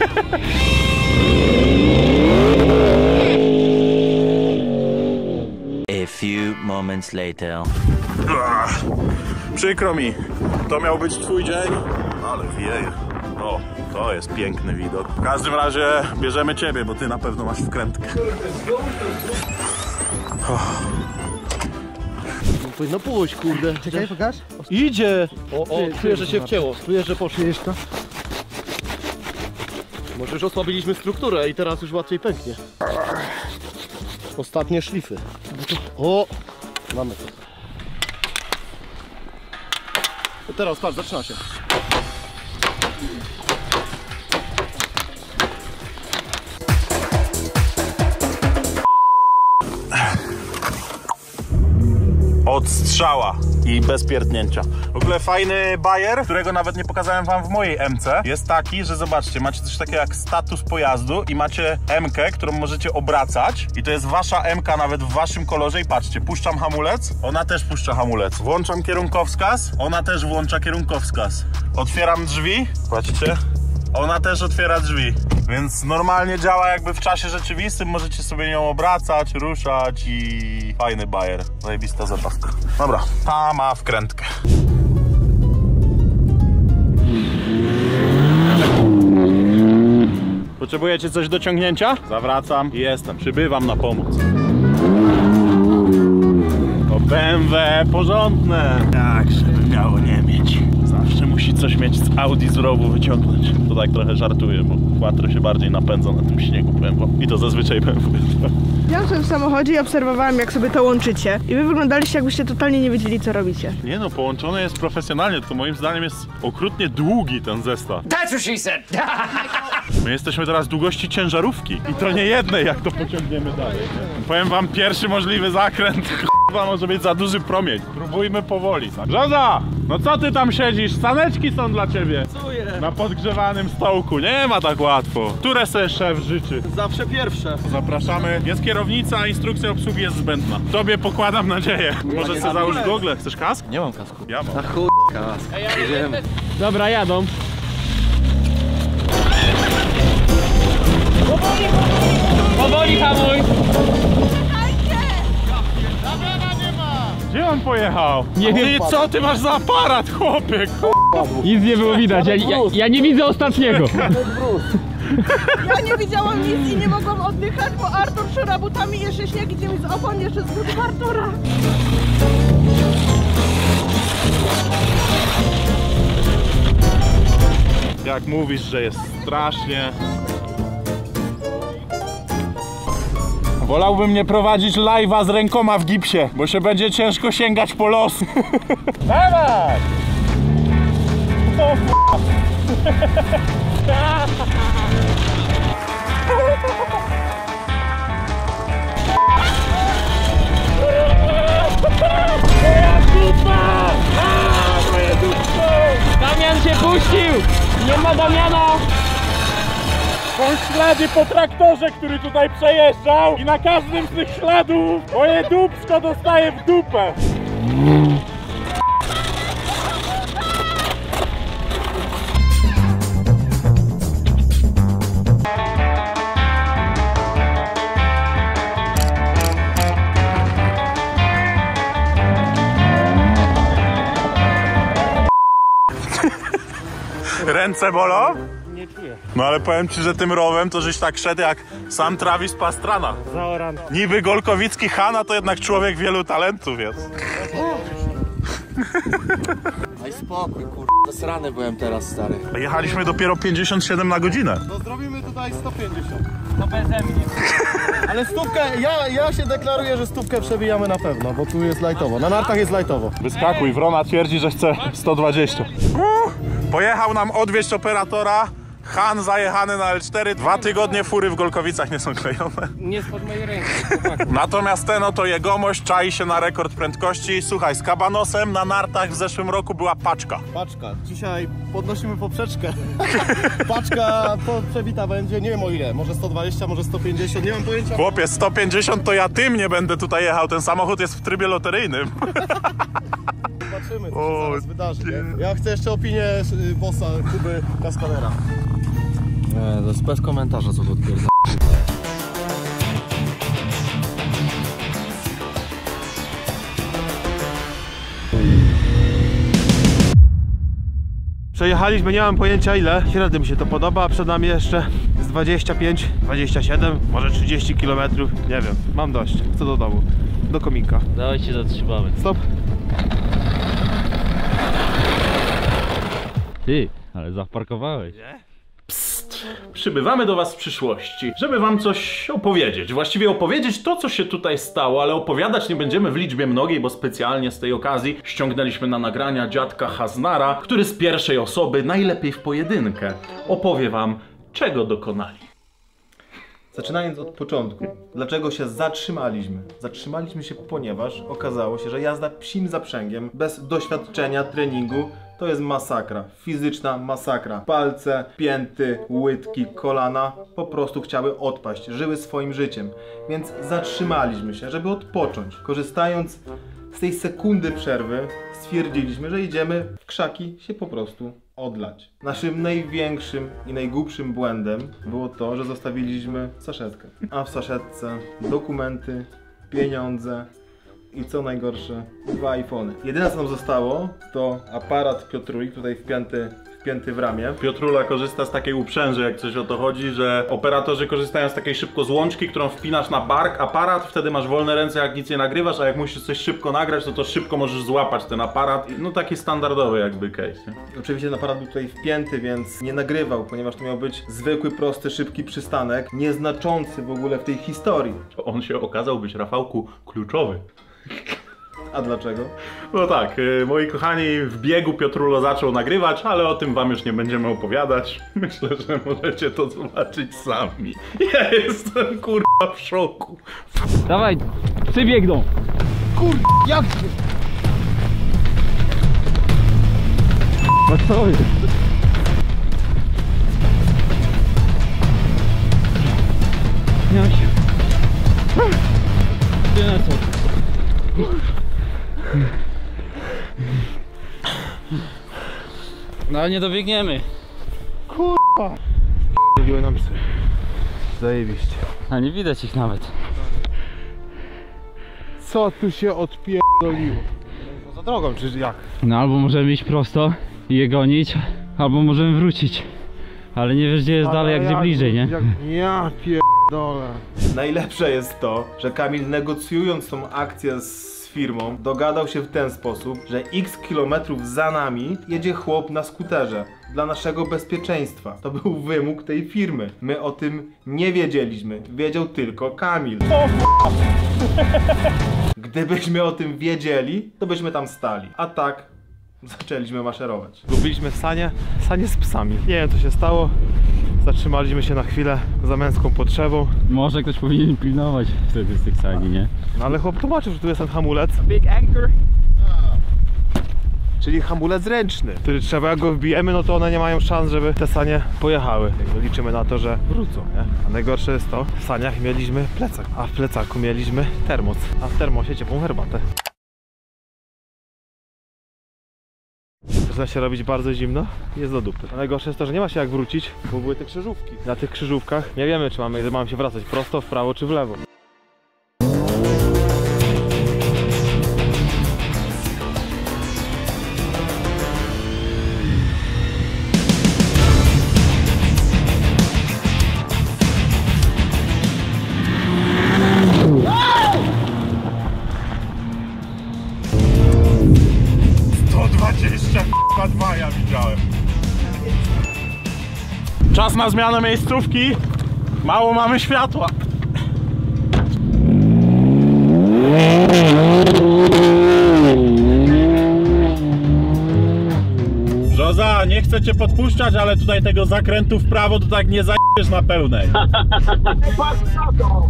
S: A few moments later.
L: Przykro mi, to miał być twój dzień, ale wieje. O, to jest piękny widok. W każdym razie bierzemy ciebie, bo ty na pewno masz wkrętkę.
N: Powinno pójść, kurde.
B: Czekaj, pokaż.
N: Idzie! O, czuję, że się wcięło. Czuję, że poszło.
B: To?
N: Może już osłabiliśmy strukturę i teraz już łatwiej pęknie. Ostatnie szlify. O! Mamy to. I teraz patrz, zaczyna się.
L: Od strzała i bez pierdnięcia. W ogóle fajny bajer, którego nawet nie pokazałem wam w mojej MC, jest taki, że zobaczcie, macie coś takiego jak status pojazdu i macie M-kę, którą możecie obracać i to jest wasza M-ka nawet w waszym kolorze i patrzcie, puszczam hamulec, ona też puszcza hamulec. Włączam kierunkowskaz, ona też włącza kierunkowskaz. Otwieram drzwi, patrzcie, ona też otwiera drzwi, więc normalnie działa jakby w czasie rzeczywistym, możecie sobie nią obracać, ruszać i fajny bajer, zajebista zabawka. Dobra, ta ma wkrętkę. Potrzebujecie coś do ciągnięcia? Zawracam i jestem, przybywam na pomoc. To BMW porządne, jak żeby miało nie mieć. Zawsze musi coś mieć z Audi z rowu wyciągnąć. To tak trochę żartuję, bo Quattro się bardziej napędza na tym śniegu BMW. I to zazwyczaj BMW.
J: Ja byłem w samochodzie i obserwowałem, jak sobie to łączycie. I wy wyglądaliście, jakbyście totalnie nie wiedzieli, co robicie.
L: Nie no, połączone jest profesjonalnie, tylko moim zdaniem jest okrutnie długi ten zestaw.
Q: That's what she said.
L: My jesteśmy teraz długości ciężarówki. I to nie jednej, jak to pociągniemy dalej. Nie? Powiem wam, pierwszy możliwy zakręt, k***a, może być za duży promień. Próbujmy powoli. Brzoza! No co ty tam siedzisz? Saneczki są dla ciebie. Na podgrzewanym stołku. Nie ma tak łatwo. Które sobie szef życzy?
N: Zawsze pierwsze.
L: Zapraszamy. Jest kierownica, instrukcja obsługi jest zbędna. Tobie pokładam nadzieję. Może sobie załóż gogle. Chcesz kask?
N: Nie mam kasku.
L: Ja mam.
N: Na chuj kask. Jedziemy.
H: Dobra, jadą. Powoli hamuj!
L: Gdzie on pojechał?
H: Nie wiem.
L: Ty co ty masz za aparat, chłopie?
H: Nic nie było widać, ja nie widzę ostatniego.
J: Ja nie widziałam nic i nie mogłam oddychać, bo Artur szura butami, jeszcze śnieg idzie mi z opon, jeszcze z butów Artura.
L: Jak mówisz, że jest strasznie. Wolałbym nie prowadzić live'a z rękoma w gipsie, bo się będzie ciężko sięgać po los. Dawaj!
H: Moja dupa! Moje dupko! Damian się puścił! Nie ma Damiana!
L: Są ślady po traktorze, który tutaj przejeżdżał i na każdym z tych śladów moje dupsko dostaje w dupę. Ręce bolą?
N: Nie czuję.
L: No ale powiem ci, że tym rowem to żeś tak szedł jak sam Travis Pastrana.
N: Zaoran.
L: Niby Golkowicki Hanna to jednak człowiek wielu talentów jest.
K: Daj spokój, kurwa, zasrany byłem teraz, stary.
L: Jechaliśmy dopiero 57 na godzinę.
K: No zrobimy tutaj 150. To beze mnie. Ale stówkę, ja się deklaruję, że stówkę przebijamy na pewno, bo tu jest lajtowo. Na nartach jest lajtowo.
L: Wyskakuj, Wrona twierdzi, że chce 120. Pojechał nam odwieźć operatora. Han zajechany na L4, 2 tygodnie fury w Golkowicach nie są klejone.
M: Nie spod mojej ręki.
L: Natomiast ten oto jegomość czai się na rekord prędkości. Słuchaj, z kabanosem na nartach w zeszłym roku była paczka.
K: Paczka. Dzisiaj podnosimy poprzeczkę. Paczka przebita będzie, nie wiem o ile, może 120, może 150, nie mam pojęcia.
L: Chłopie, 150 to ja tym nie będę tutaj jechał, ten samochód jest w trybie loteryjnym.
K: Zobaczymy, co się zaraz wydarzy. Nie? Ja chcę jeszcze opinię bossa Kuby Kaskadera. Nie, to jest bez komentarza, co to odpierdza.
N: Przejechaliśmy, nie mam pojęcia ile. Średnio mi się to podoba, a przed nami jeszcze z 25, 27, może 30 km. Nie wiem, mam dość. Chcę do domu. Do kominka.
U: Dawaj się zatrzymamy.
N: Stop.
U: Ty, ale zaparkowałeś.
A: Psst, przybywamy do was w przyszłości, żeby wam coś opowiedzieć. Właściwie opowiedzieć to, co się tutaj stało, ale opowiadać nie będziemy w liczbie mnogiej, bo specjalnie z tej okazji ściągnęliśmy na nagrania dziadka Haznara, który z pierwszej osoby, najlepiej w pojedynkę, opowie wam, czego dokonali.
N: Zaczynając od początku, dlaczego się zatrzymaliśmy? Zatrzymaliśmy się, ponieważ okazało się, że jazda psim zaprzęgiem, bez doświadczenia, treningu, to jest masakra, fizyczna masakra. Palce, pięty, łydki, kolana po prostu chciały odpaść, żyły swoim życiem. Więc zatrzymaliśmy się, żeby odpocząć. Korzystając z tej sekundy przerwy, stwierdziliśmy, że idziemy w krzaki się po prostu odlać. Naszym największym i najgłupszym błędem było to, że zostawiliśmy saszetkę. A w saszetce dokumenty, pieniądze i co najgorsze, 2 iPhony. Jedyne co nam zostało to aparat Piotruj, tutaj wpięty w ramię.
A: Piotrula korzysta z takiej uprzęży, jak coś o to chodzi, że operatorzy korzystają z takiej szybko złączki, którą wpinasz na bark aparat, wtedy masz wolne ręce, jak nic nie nagrywasz, a jak musisz coś szybko nagrać, to szybko możesz złapać ten aparat. No taki standardowy jakby case, nie?
N: Oczywiście ten aparat był tutaj wpięty, więc nie nagrywał, ponieważ to miał być zwykły, prosty, szybki przystanek, nieznaczący w ogóle w tej historii.
A: On się okazał być, Rafałku, kluczowy.
N: A dlaczego?
A: No tak, moi kochani, w biegu Piotrulo zaczął nagrywać, ale o tym wam już nie będziemy opowiadać. Myślę, że możecie to zobaczyć sami. Ja jestem kurwa w szoku.
U: Dawaj, przybiegną.
N: Kurwa, jak?
U: No co jest? Nie ma się. Gdzie na co? No nie dobiegniemy.
N: Kurwa. Zrobiły nam psy. Zajebiście.
U: A nie widać ich nawet.
N: Co tu się odpierdoliło? Za drogą, czy jak?
U: No albo możemy iść prosto i je gonić, albo możemy wrócić. Ale nie wiesz gdzie jest dalej, jak gdzie bliżej, nie?
N: Ja pierdolę. Najlepsze jest to, że Kamil, negocjując tą akcję z firmą, dogadał się w ten sposób, że x kilometrów za nami jedzie chłop na skuterze. Dla naszego bezpieczeństwa. To był wymóg tej firmy. My o tym nie wiedzieliśmy. Wiedział tylko Kamil. Gdybyśmy o tym wiedzieli, to byśmy tam stali. A tak zaczęliśmy maszerować. Gubiliśmy sanie z psami. Nie wiem co się stało. Zatrzymaliśmy się na chwilę za męską potrzebą.
U: Może ktoś powinien pilnować wtedy z tych sani, nie?
N: No ale chłop tłumaczył, że tu jest ten hamulec.
R: Big anchor.
N: Czyli hamulec ręczny, który trzeba, jak go wbijemy, no to one nie mają szans, żeby te sanie pojechały. Jakby liczymy na to, że wrócą, nie? A najgorsze jest to, w saniach mieliśmy plecak, a w plecaku mieliśmy termos, a w termosie ciepłą herbatę. Zaczyna się robić bardzo zimno, jest do dupy. A najgorsze jest to, że nie ma się jak wrócić, bo były te krzyżówki. Na tych krzyżówkach nie wiemy, czy mamy się wracać prosto, w prawo czy w lewo.
L: $120
A: Czas na zmianę miejscówki. Mało mamy światła. Żoza, nie chcę cię podpuszczać, ale tutaj tego zakrętu w prawo to tak nie zajdziesz na pełnej.
E: Patrz na to!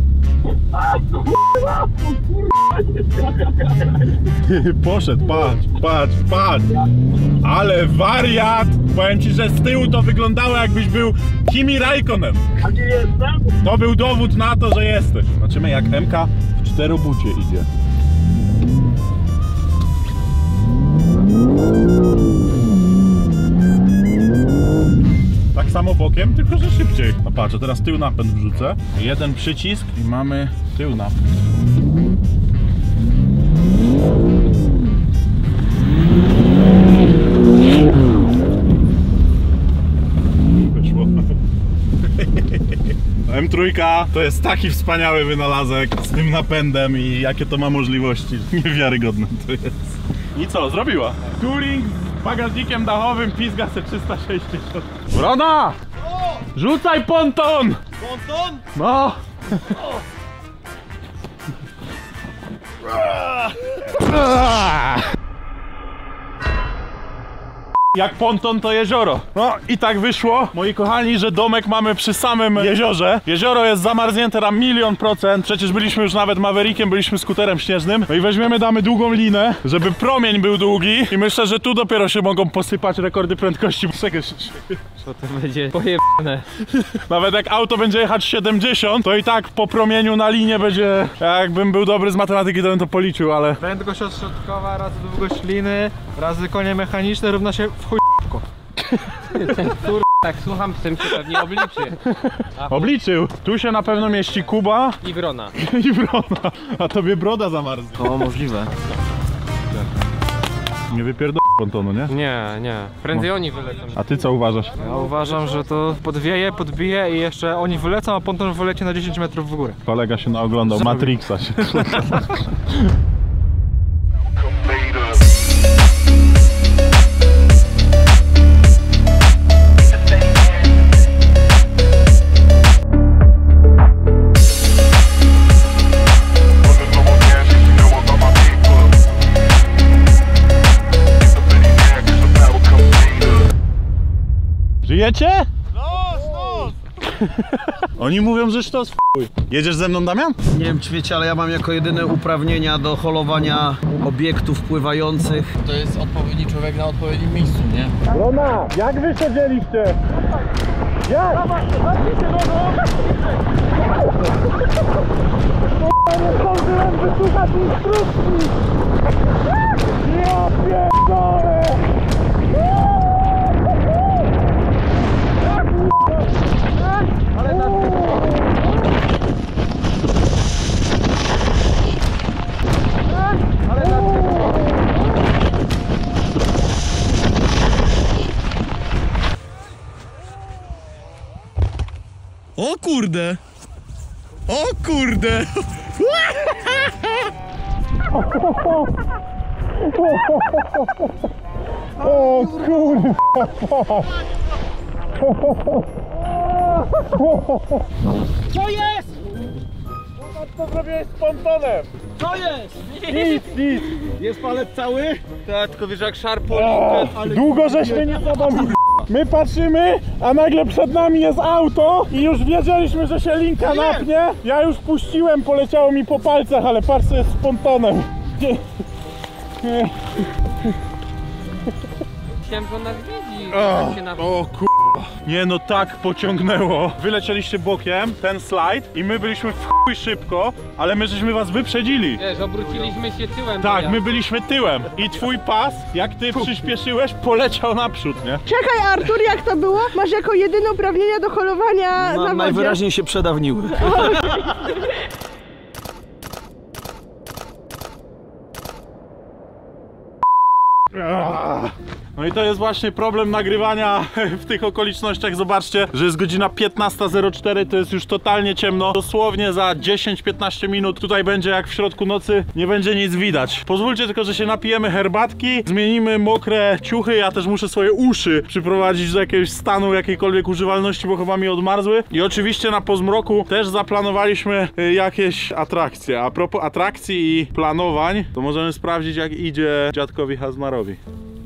A: Poszedł, patrz. Ale wariat! Powiem ci, że z tyłu to wyglądało, jakbyś był Kimi Raikkonem.
E: A gdzie jestem?
A: To był dowód na to, że jesteś. Zobaczymy, jak MK w czterobucie idzie. Tak samo bokiem, tylko że szybciej. No patrz, a teraz tył napęd wrzucę. Jeden przycisk i mamy tył napęd. Wyszło. M3 to jest taki wspaniały wynalazek z tym napędem i jakie to ma możliwości. Niewiarygodne to jest. I co, zrobiła? Touring z bagażnikiem dachowym, pizga se 360. Brona! Rzucaj ponton!
K: Ponton?
A: No! Jak ponton to jezioro. No i tak wyszło, moi kochani, że domek mamy przy samym jeziorze. Jezioro jest zamarznięte na 100%. Przecież byliśmy już nawet Maverickiem, byliśmy skuterem śnieżnym. No i weźmiemy, damy długą linę, żeby promień był długi. I myślę, że tu dopiero się mogą posypać rekordy prędkości.
H: Co to będzie pojebane.
A: Nawet jak auto będzie jechać 70, to i tak po promieniu na linie będzie... Jakbym był dobry z matematyki, to bym to policzył, ale...
T: Prędkość odśrodkowa razy długość liny razy konie mechaniczne równa się w chujko.
H: Kur... tak słucham, tym się pewnie obliczy.
A: Obliczył. Tu się na pewno mieści Kuba.
H: I Wrona.
A: I Wrona. A tobie broda zamarzła.
K: O, możliwe.
A: Nie wypierdol pontonu, nie?
H: Nie. Prędzej oni wylecą.
A: A ty co uważasz?
T: Ja uważam, że to podwieje, podbije i jeszcze oni wylecą, a ponton wyleci na 10 metrów w górę.
A: Kolega się naoglądał Matrixa się. Żyjecie? Oni mówią, że sztos f***uj. Jedziesz ze mną, Damian?
G: Nie wiem, czy wiecie, ale ja mam jako jedyne uprawnienia do holowania obiektów pływających.
K: To jest odpowiedni człowiek na odpowiednim miejscu, nie?
A: Rona, jak wy siedzieliście? Jak? Nie zdążyłem wysłuchać instrukcji! Ja pierdolę! Ale na...
K: O kurde! O kurde!
A: O kurwa!
E: Co jest?
A: Co zrobiłeś z pontonem?
E: Co jest?
A: Nic!
G: Jest palec cały?
H: Tak, tylko wiesz jak szarpą
A: Ale... Długo żeśmy nie zabawili. My patrzymy, a nagle przed nami jest auto i już wiedzieliśmy, że się linka napnie. Ja już puściłem, poleciało mi po palcach, ale patrz co jest z pontonem.
H: Myślałem, że on nas widzi.
A: O kurwa. Nie no, tak pociągnęło. Wylecieliście bokiem, ten slajd i my byliśmy w chuj szybko, ale my żeśmy was wyprzedzili.
H: Wiesz, obróciliśmy się tyłem.
A: Tak, my byliśmy tyłem i twój pas, jak ty przyspieszyłeś, poleciał naprzód, nie?
J: Czekaj, Artur, jak to było? Masz jako jedyne uprawnienia do holowania na wodzie.
G: Najwyraźniej się przedawniły.
A: No i to jest właśnie problem nagrywania w tych okolicznościach. Zobaczcie, że jest godzina 15:04, to jest już totalnie ciemno. Dosłownie za 10-15 minut tutaj będzie jak w środku nocy, nie będzie nic widać. Pozwólcie tylko, że się napijemy herbatki, zmienimy mokre ciuchy. Ja też muszę swoje uszy przyprowadzić do jakiegoś stanu jakiejkolwiek używalności, bo chyba mi odmarzły. I oczywiście na pozmroku też zaplanowaliśmy jakieś atrakcje. A propos atrakcji i planowań, to możemy sprawdzić, jak idzie dziadkowi Haznarowi.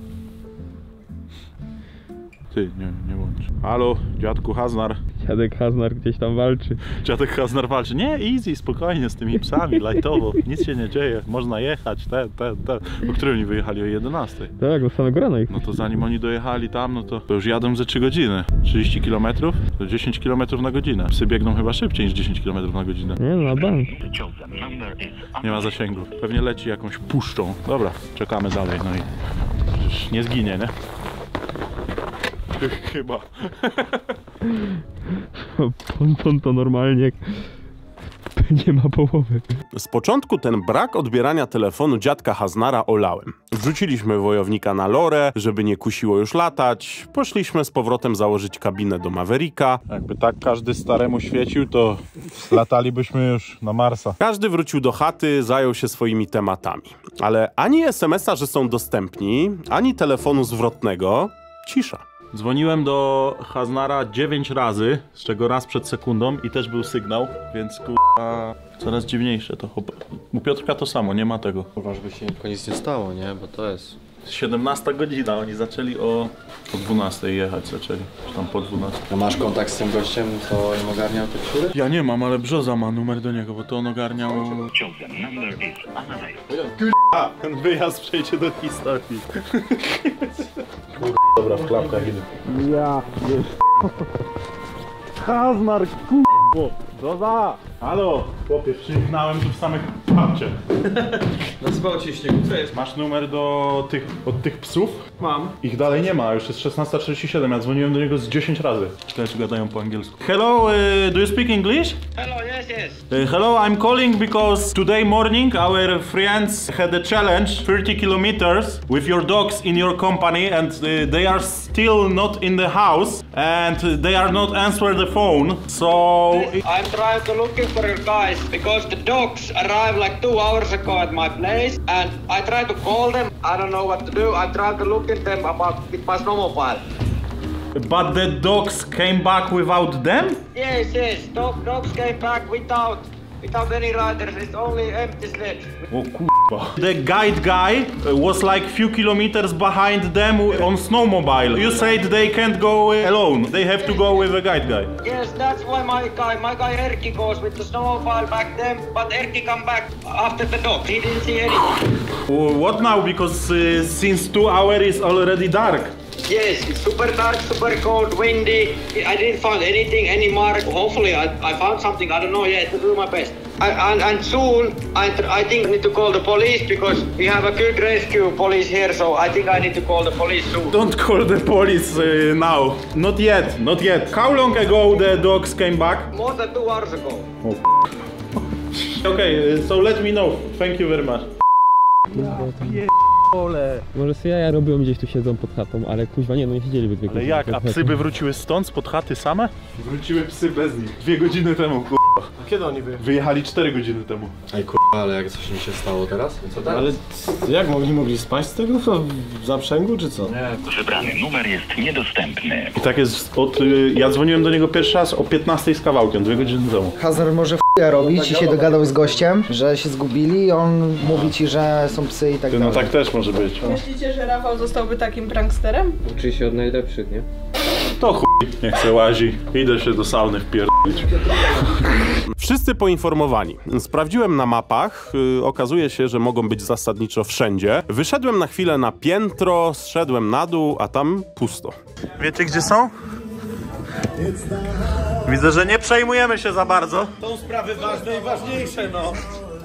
A: Ty, nie łącz. Halo, dziadku Haznar.
H: Dziadek Haznar gdzieś tam walczy.
A: Dziadek Haznar walczy. Nie, easy, spokojnie z tymi psami, lajtowo. Nic się nie dzieje, można jechać, O którym oni wyjechali? O 11.
H: Tak, do samego rana ich.
A: No to zanim oni dojechali tam, no to już jadą ze 3 godziny. 30 km? To 10 km na godzinę. Psy biegną chyba szybciej niż 10 km na godzinę.
H: Nie, no na bank.
A: Nie ma zasięgu. Pewnie leci jakąś puszczą. Dobra, czekamy dalej, no i przecież nie zginie, nie? Chyba.
H: Ponton to normalnie nie ma połowy.
L: Z początku ten brak odbierania telefonu dziadka Haznara olałem. Wrzuciliśmy wojownika na lorę, żeby nie kusiło już latać. Poszliśmy z powrotem założyć kabinę do Mavericka.
A: Jakby tak każdy staremu świecił, to latalibyśmy już na Marsa.
L: Każdy wrócił do chaty, zajął się swoimi tematami. Ale ani SMS-a, że są dostępni, ani telefonu zwrotnego. Cisza.
A: Dzwoniłem do Haznara 9 razy, z czego raz przed sekundą i też był sygnał, więc kurwa coraz dziwniejsze to chłop. U Piotrka to samo, nie ma tego.
K: Kurwa, żeby się nic nie stało, nie? Bo to jest...
A: 17 godzina, oni zaczęli o 12 jechać, zaczęli, czy tam po 12.
K: A masz kontakt z tym gościem, co im ogarniał te ksury?
A: Ja nie mam, ale Brzoza ma numer do niego, bo to on ogarniał... Kurwa, ten wyjazd przejdzie do historii. Dobra, w klapkach idę.
B: Ja
A: Haznar, kurwo! Brzoza! Halo! Chłopie, przyjechnąłem tu w samych papcie.
G: Nazywało cię śniegu, co jest?
A: Masz numer od tych psów?
G: Mam.
A: Ich dalej nie ma, już jest 16:37, ja dzwoniłem do niego z 10 razy. Czy gadają po angielsku. Hello, do you speak English?
E: Hello, yes.
A: Hello, I'm calling because today morning our friends had a challenge 30 kilometers with your dogs in your company and they are still not in the house and they are not answer the phone, so...
E: I'm trying to looking for you guys because the dogs arrived like 2 hours ago at my place and I tried to call them. I don't know what to do. I tried to look at them with my snowmobile.
A: But the dogs came back without them?
E: Yes. Dogs came back without any riders. It's only empty sledge.
A: Oh, kurwa. The guide guy was like few kilometers behind them on snowmobile. You said they can't go alone. They have to go with a guide guy.
E: Yes, that's why my guy Erkki goes with the snowmobile back then, but Erkki come back after the dogs. He didn't see anything.
A: What now? Because since 2 hours it's already dark.
E: Yes, it's super dark, super cold, windy. I didn't find anything, any mark. Hopefully I found something, I don't know yet, to do my best. And soon, I think I need to call the police because we have a good rescue police here, so I think I need to call the police soon.
A: Don't call the police now. Not yet. How long ago the dogs came back?
E: More than 2 hours ago.
A: Oh. Okay, so let me know. Thank you very much.
H: Może sobie jaja robią, gdzieś tu siedzą pod chatą, ale kuźwa nie, no nie siedzieliby dwie
A: godziny. Ale jak? A psy by wróciły stąd, spod chaty same?
N: Wróciły psy bez nich.
A: 2 godziny temu, k***a.
N: A kiedy oni wyjechali?
A: Wyjechali 4 godziny temu.
K: Ej k***a, ale jak coś mi się stało teraz? Co teraz?
N: Ale jak mogli spać z tego w zaprzęgu, czy co?
K: Nie.
C: Wybrany numer jest niedostępny.
A: I tak jest ja dzwoniłem do niego pierwszy raz o 15 z kawałkiem, 2 godziny temu.
V: Hazard może f***a robić i się dogadał z gościem, że się zgubili i on mówi ci, że są psy i tak dalej.
A: No tak też może być.
J: Myślicie, że Rafał zostałby takim pranksterem?
H: Uczy się od najlepszych, nie?
A: To chuj, nie chcę łazi. Idę się do sauny wpierdolić.
L: Wszyscy poinformowani. Sprawdziłem na mapach, okazuje się, że mogą być zasadniczo wszędzie. Wyszedłem na chwilę na piętro, zszedłem na dół, a tam pusto.
A: Wiecie gdzie są? Widzę, że nie przejmujemy się za bardzo.
G: Są sprawy ważne i ważniejsze, no.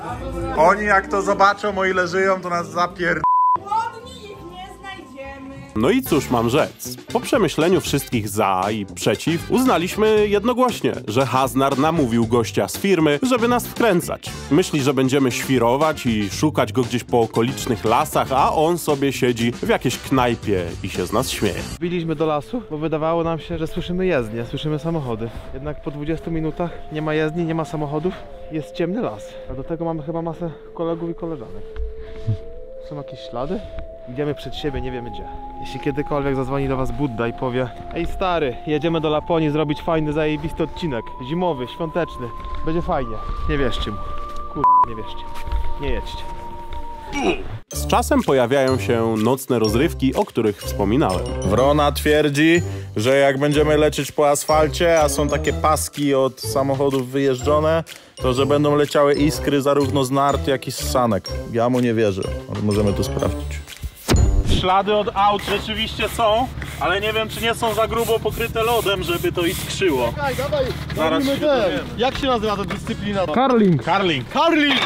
A: Oni jak to zobaczą, o ile żyją, to nas zapierd...
J: Głodni ich nie znajdziemy.
L: No i cóż mam rzec? Po przemyśleniu wszystkich za i przeciw uznaliśmy jednogłośnie, że Haznar namówił gościa z firmy, żeby nas wkręcać. Myśli, że będziemy świrować i szukać go gdzieś po okolicznych lasach, a on sobie siedzi w jakiejś knajpie i się z nas śmieje.
N: Wbiliśmy do lasu, bo wydawało nam się, że słyszymy jezdnie, słyszymy samochody. Jednak po 20 minutach nie ma jezdni, nie ma samochodów, jest ciemny las. A do tego mamy chyba masę kolegów i koleżanek. Są jakieś ślady? Idziemy przed siebie, nie wiemy gdzie. Jeśli kiedykolwiek zadzwoni do was Budda i powie: ej stary, jedziemy do Laponii zrobić fajny, zajebisty odcinek, zimowy, świąteczny, będzie fajnie. Nie wierzcie mu. Nie wierzcie. Nie jedźcie.
L: Z czasem pojawiają się nocne rozrywki, o których wspominałem.
D: Wrona twierdzi, że jak będziemy lecieć po asfalcie, a są takie paski od samochodów wyjeżdżone, to że będą leciały iskry zarówno z nart, jak i z sanek. Ja mu nie wierzę, ale możemy to sprawdzić.
A: Ślady od aut rzeczywiście są, ale nie wiem, czy nie są za grubo pokryte lodem, żeby to iskrzyło.
K: Dawaj, dawaj,
A: zaraz się dowiemy.
K: Jak się nazywa ta dyscyplina?
T: Karling.
A: Karling.
K: Karling!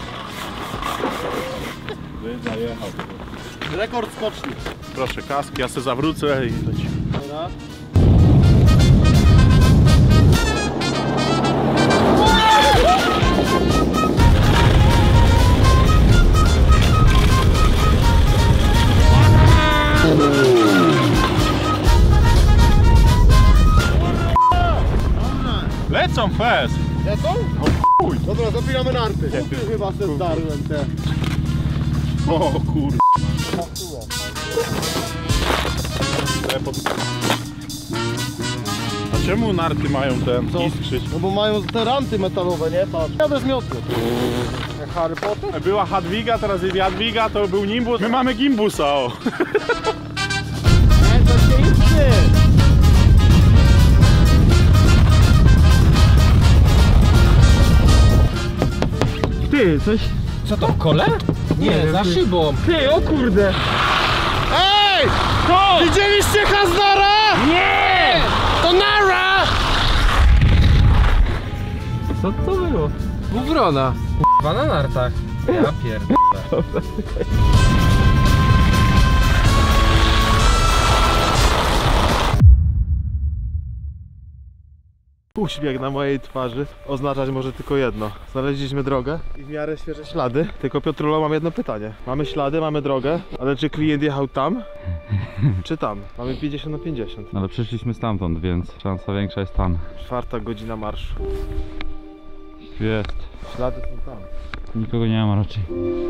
A: Zajechał.
K: Rekord skoczni.
A: Proszę, kask, ja se zawrócę i lecimy.
K: Dobra.
A: Lecą fest!
K: Lecą? O chuj! Dobra, zapinamy narty. Chyba se zdarłem te.
A: O kur... A czemu narty mają ten iskrzyć?
K: No bo mają te ranty metalowe, nie? Patrz. Ja bez miotu. Jak Harry Potter?
A: Była Hadwiga, teraz jest Jadwiga, to był Nimbus. My mamy Gimbusa, o!
K: Nie, to się idźcie!
T: Ty, coś...
M: Co to, kole? Nie, za szybą.
T: Ty, o kurde!
K: Ej!
T: To!
K: Widzieliście Haznara?
T: Nie!
K: To Nara!
T: Co to było?
M: Wrona. K***a na nartach. Ja pierdolę.
N: Uśmiech na mojej twarzy oznaczać może tylko jedno. Znaleźliśmy drogę i w miarę świeże ślady. Tylko Piotrulo, mam jedno pytanie. Mamy ślady, mamy drogę, ale czy klient jechał tam? Czy tam? Mamy 50/50.
U: Ale przyszliśmy stamtąd, więc szansa większa jest tam.
N: 4. godzina marszu.
U: Jest.
N: Ślady są tam.
U: Nikogo nie ma raczej.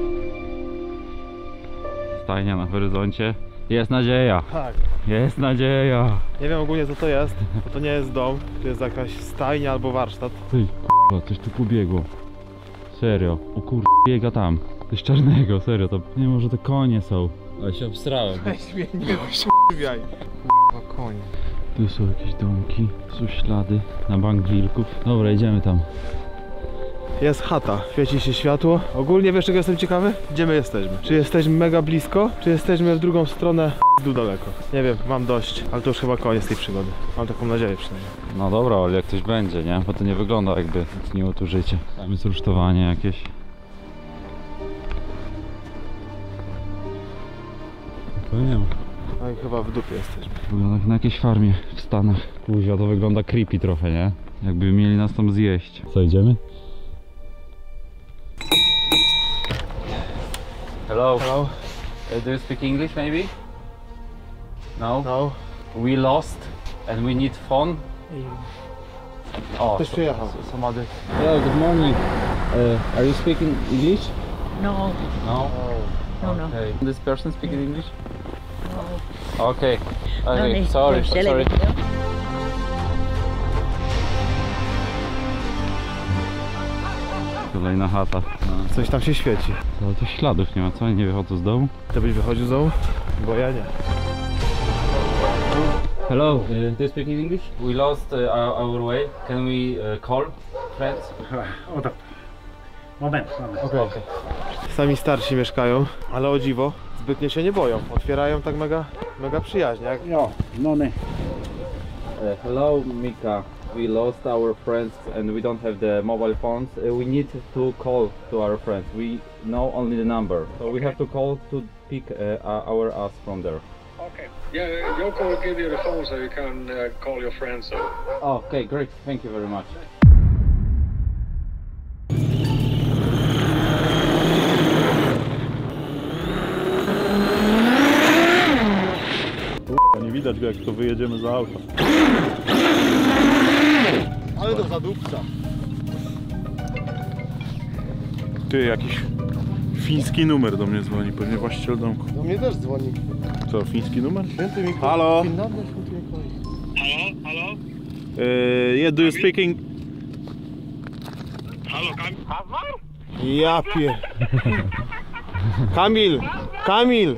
U: Stajnia na horyzoncie. Jest nadzieja.
N: Tak.
U: Jest nadzieja.
N: Nie wiem ogólnie co to jest, bo to nie jest dom. To jest jakaś stajnia albo warsztat.
U: Ty, k***a, coś tu pobiegło. Serio. O kur... biega tam. Coś czarnego, serio, to... Nie, może to konie są. Ale się obstrałem.
N: Weź mnie, nie k***wiaj. K***a, konie.
U: Tu są jakieś domki, są ślady na bank wilków. Dobra, idziemy tam.
N: Jest chata, świeci się światło. Ogólnie wiesz czego jestem ciekawy? Gdzie my jesteśmy? Czy jesteśmy mega blisko, czy jesteśmy w drugą stronę daleko? Nie wiem, mam dość, ale to już chyba koniec tej przygody. Mam taką nadzieję przynajmniej.
U: No dobra, ale jak coś będzie, nie? Bo to nie wygląda jakby tniło tu życie. Tam jest rusztowanie jakieś. To nie ma.
N: No i chyba w dupie jesteśmy.
U: Wygląda jak na jakiejś farmie w Stanach. Kuźwa, to wygląda creepy trochę, nie? Jakby mieli nas tam zjeść. Co, idziemy?
M: Hello.
N: Hello.
M: Do you speak English maybe? No?
N: No.
M: We lost and we need phone. Oh,
N: Ktoś przyjechał.
M: Somebody.
U: Hello, good morning. Are you speaking English?
J: No.
M: No?
J: No, no.
M: Okay. This person speaking English?
J: No.
M: Okay.
J: No,
M: Okay,
J: nie,
M: sorry,
J: nie,
M: sorry.
U: Kolejna chata. No.
N: Coś tam się świeci.
U: Ale tu śladów nie ma, co? Nie wychodzą z domu?
N: Ty byś wychodził z domu? Bo ja nie.
M: Hello, do you speak English? We lost our way. Can we call friends?
B: Moment.
N: Okay. Sami starsi mieszkają, ale o dziwo, zbytnio się nie boją. Otwierają tak mega przyjaźnie. Jak...
B: No nie.
M: Hello, Mika. We lost our friends and we don't have the mobile phones. We need to call to our friends. We know only the number, so we have to call to pick our us from there.
B: Okay.
F: Okay. Yeah, Yoko will give you the phone so you can call your friends. So.
U: Oh, okay, great. Thank you very much.
D: Nie widać go, jak to wyjedziemy za auto.
K: Ale to zadupca.
D: Ty, jakiś fiński numer do mnie dzwoni, pewnie właściciel domku.
K: Do mnie też dzwoni.
D: Co, fiński numer?
K: Święty Mikołaj.
D: Halo?
K: Finlandia, Święty Mikołaj.
F: Halo?
D: Yeah, do you speaking...
F: Halo, Hazmar?
N: Ja pier... Kamil,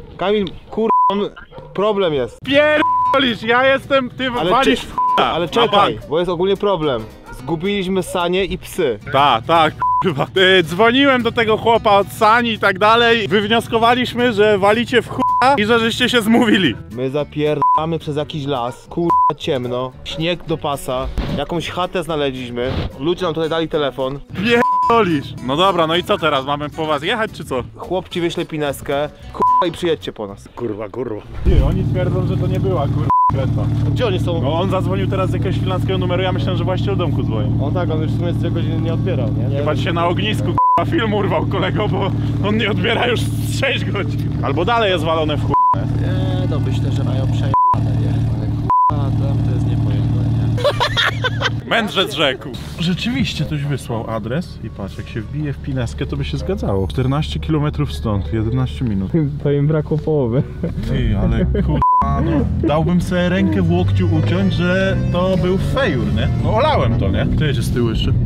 N: problem jest.
D: Pierdolisz, ja jestem, ty walisz w chuja.
N: Ale czekaj, bo jest ogólnie problem. Zgubiliśmy sanie i psy.
D: Tak, kurwa. Dzwoniłem do tego chłopa od sani i tak dalej. Wywnioskowaliśmy, że walicie w chuja i że żeście się zmówili.
N: My zapierdamy przez jakiś las, kurwa ciemno, śnieg do pasa, jakąś chatę znaleźliśmy, ludzie nam tutaj dali telefon.
D: Pierdolisz. No dobra, no i co teraz? Mamy po was jechać, czy co?
N: Chłop ci wyśle pineskę, kurwa i przyjedźcie po nas.
D: Kurwa. Ty, oni twierdzą, że to nie była kurwa kreta.
N: Gdzie oni są?
D: No on zadzwonił teraz z jakiegoś finlandzkiego numeru, ja myślałem, że właściciel domku dzwoni.
N: O tak, on już w sumie z 2 godziny nie odbierał, nie?
D: Chyba się na ognisku kurwa film urwał kolego, bo on nie odbiera już z 6 godzin. Albo dalej jest walone w chuj.
K: Nie, no myślę, że mają przejebane, nie? Ale kurwa, tam to jest niepojęte, nie?
D: Mędrzec rzekł. Rzeczywiście ktoś wysłał adres i patrz, jak się wbije w pineskę, to by się zgadzało. 14 km stąd, 11 minut.
H: To im brakło połowy.
D: Ty, ale kurwa, no dałbym sobie rękę w łokciu uciąć, że to był fejur, nie? No olałem to, nie? Kto jedzie z tyłu jeszcze?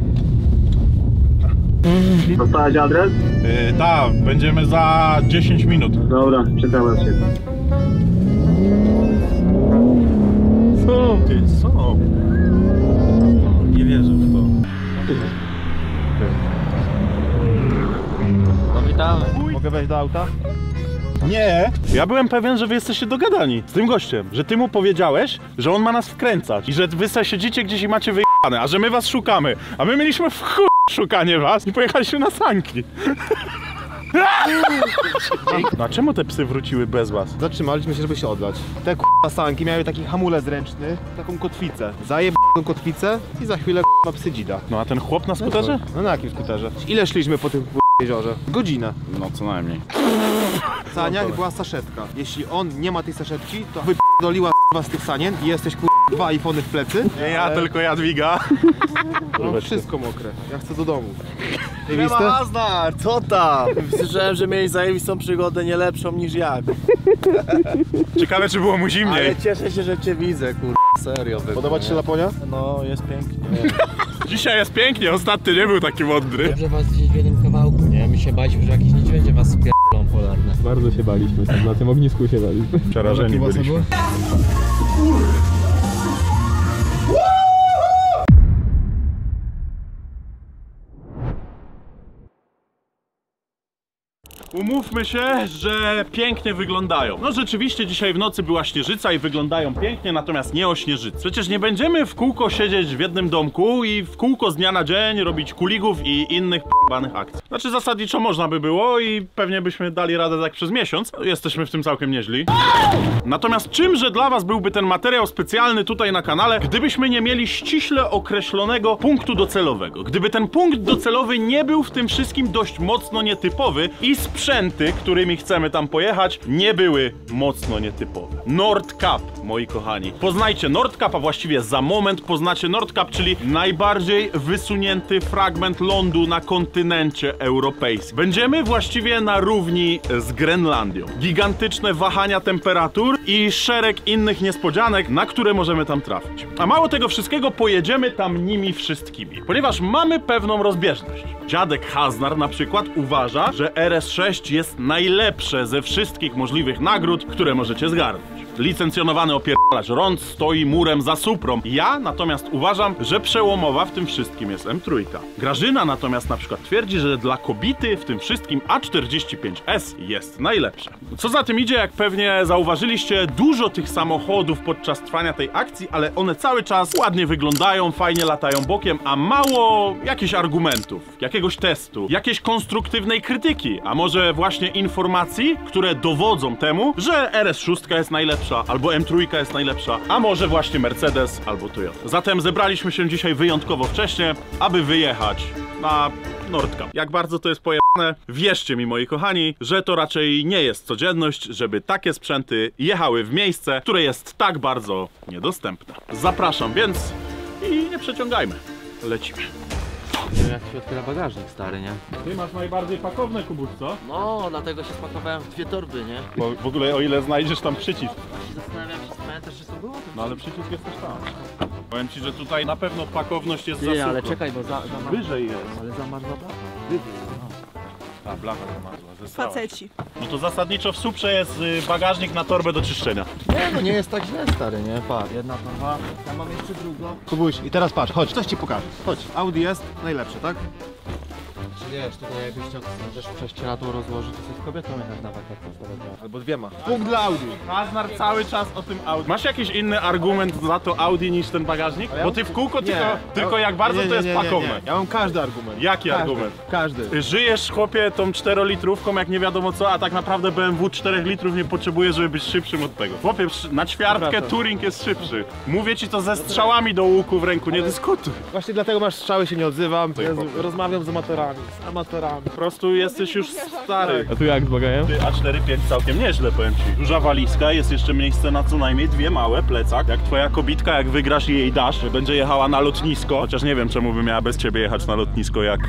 I: Dostałeś adres?
D: Tak, będziemy za 10 minut.
I: Dobra, czekamy się.
D: Są. Nie wierzę w to.
K: No witamy.
N: Mogę wejść do auta?
D: Nie! Ja byłem pewien, że wy jesteście dogadani z tym gościem, że ty mu powiedziałeś, że on ma nas wkręcać i że wy sobie siedzicie gdzieś i macie wyjebane, a że my was szukamy, a my mieliśmy w chuj szukanie was i pojechaliśmy na sanki. No a czemu te psy wróciły bez was?
N: Zatrzymaliśmy się, żeby się odlać. Te k***a sanki miały taki hamulec ręczny, taką kotwicę. Zajebałem kotwicę i za chwilę k***a psy dzida.
D: No a ten chłop na skuterze?
N: No na jakim skuterze? Ile szliśmy po tym jeziorze? Godzinę.
D: No co najmniej.
N: W saniach była saszetka. Jeśli on nie ma tej saszetki, to wypierdoliła z tych sanien i jesteś 2 iPhony w plecy.
D: Nie ja, tylko Jadwiga.
N: No, wszystko mokre. Ja chcę do domu.
K: Siema Hazmar, co tam? Słyszałem, że miałeś zajebistą przygodę, nie lepszą niż jak.
D: Ciekawe, czy było mu zimniej.
K: Ale cieszę się, że cię widzę, serio.
N: Podoba ci się Laponia?
K: No, jest pięknie.
D: Dzisiaj jest pięknie, ostatni nie był taki mądry.
W: Dobrze was gdzieś w jednym kawałku, nie? My się baliśmy, że jakiś niedźwiedzie was spierdolą polarne.
H: Bardzo się baliśmy, tam na tym ognisku się baliśmy.
D: Przerażeni byliśmy. Umówmy się, że pięknie wyglądają. No rzeczywiście dzisiaj w nocy była śnieżyca i wyglądają pięknie, natomiast nie o śnieżycy. Przecież nie będziemy w kółko siedzieć w jednym domku i w kółko z dnia na dzień robić kuligów i innych p***banych akcji. Znaczy zasadniczo można by było i pewnie byśmy dali radę tak przez miesiąc. Jesteśmy w tym całkiem nieźli. Natomiast czymże dla was byłby ten materiał specjalny tutaj na kanale, gdybyśmy nie mieli ściśle określonego punktu docelowego? Gdyby ten punkt docelowy nie był w tym wszystkim dość mocno nietypowy i sprzęty, którymi chcemy tam pojechać, nie były mocno nietypowe. Nordkapp, moi kochani. Poznajcie Nordkapp, a właściwie za moment poznacie Nordkapp, czyli najbardziej wysunięty fragment lądu na kontynencie europejskim. Będziemy właściwie na równi z Grenlandią. Gigantyczne wahania temperatur i szereg innych niespodzianek, na które możemy tam trafić. A mało tego wszystkiego, pojedziemy tam nimi wszystkimi, ponieważ mamy pewną rozbieżność. Dziadek Haznar na przykład uważa, że RS6 jest najlepsze ze wszystkich możliwych nagród, które możecie zgarnąć.
A: licencjonowany opierdalacz rąd stoi murem za Suprą. Ja natomiast uważam, że przełomowa w tym wszystkim jest M3. Grażyna natomiast na przykład twierdzi, że dla kobiety w tym wszystkim A45S jest najlepsze. Co za tym idzie, jak pewnie zauważyliście, dużo tych samochodów podczas trwania tej akcji, ale one cały czas ładnie wyglądają, fajnie latają bokiem, a mało jakichś argumentów, jakiegoś testu, jakiejś konstruktywnej krytyki, a może właśnie informacji, które dowodzą temu, że RS6 jest najlepsza, albo M3 jest najlepsza, a może właśnie Mercedes albo Toyota. Zatem zebraliśmy się dzisiaj wyjątkowo wcześnie, aby wyjechać na Nordka. Jak bardzo to jest pojebane, wierzcie mi, moi kochani, że to raczej nie jest codzienność, żeby takie sprzęty jechały w miejsce, które jest tak bardzo niedostępne. Zapraszam więc i nie przeciągajmy. Lecimy.
W: Nie wiem, jak się otwiera bagażnik, stary, nie?
A: Ty masz najbardziej pakowne, Kubuś, co?
W: No, dlatego się spakowałem w 2 torby, nie?
A: Bo w ogóle o ile znajdziesz tam przycisk.
W: Zastanawiam się, pamiętasz, że to było?
A: No ale przycisk jest też tam. Powiem ci, że tutaj na pewno pakowność jest za
W: Nie,
A: sucho.
W: ale czekaj, bo
A: wyżej jest.
W: Ale zamarzła blacha. Wyżej.
A: A, blacha zamarzła, zesrała się.
J: Faceci.
A: No to zasadniczo w Suprze jest bagażnik na torbę do czyszczenia.
K: Nie, no nie jest tak źle, stary, nie? Patrz, jedna torba, ja mam jeszcze drugą. Kubuś, i teraz patrz, chodź, coś ci pokażę. Chodź, Audi jest najlepsze, tak?
W: Czy wiesz, tutaj jakbyś chciał też prześcieradło rozłożyć, to sobie z kobietą jechać na wakacje.
K: Albo 2. Punkt dla Audi.
A: Haznar cały czas o tym Audi. Masz jakiś inny argument za to Audi niż ten bagażnik? Bo ty w kółko tylko jak bardzo to jest pakowne.
K: Ja mam każdy argument.
A: Jaki argument?
K: Każdy.
A: Żyjesz, chłopie, tą 4-litrówką jak nie wiadomo co, a tak naprawdę BMW 4 litrów nie potrzebuje, żeby być szybszym od tego. Chłopie, na ćwiartkę Touring jest szybszy. Mówię ci to ze strzałami do łuku w ręku, nie dyskutuj.
K: Właśnie dlatego masz strzały, się nie odzywam. Rozmawiam z amatorami.
A: Po prostu jesteś już stary.
H: A tu jak z bagajem?
A: Ty, A4-5 całkiem nieźle, powiem ci. Duża walizka, jest jeszcze miejsce na co najmniej 2 małe, plecak. Jak twoja kobitka, jak wygrasz i jej dasz, że będzie jechała na lotnisko. Chociaż nie wiem, czemu by miała bez ciebie jechać na lotnisko, jak...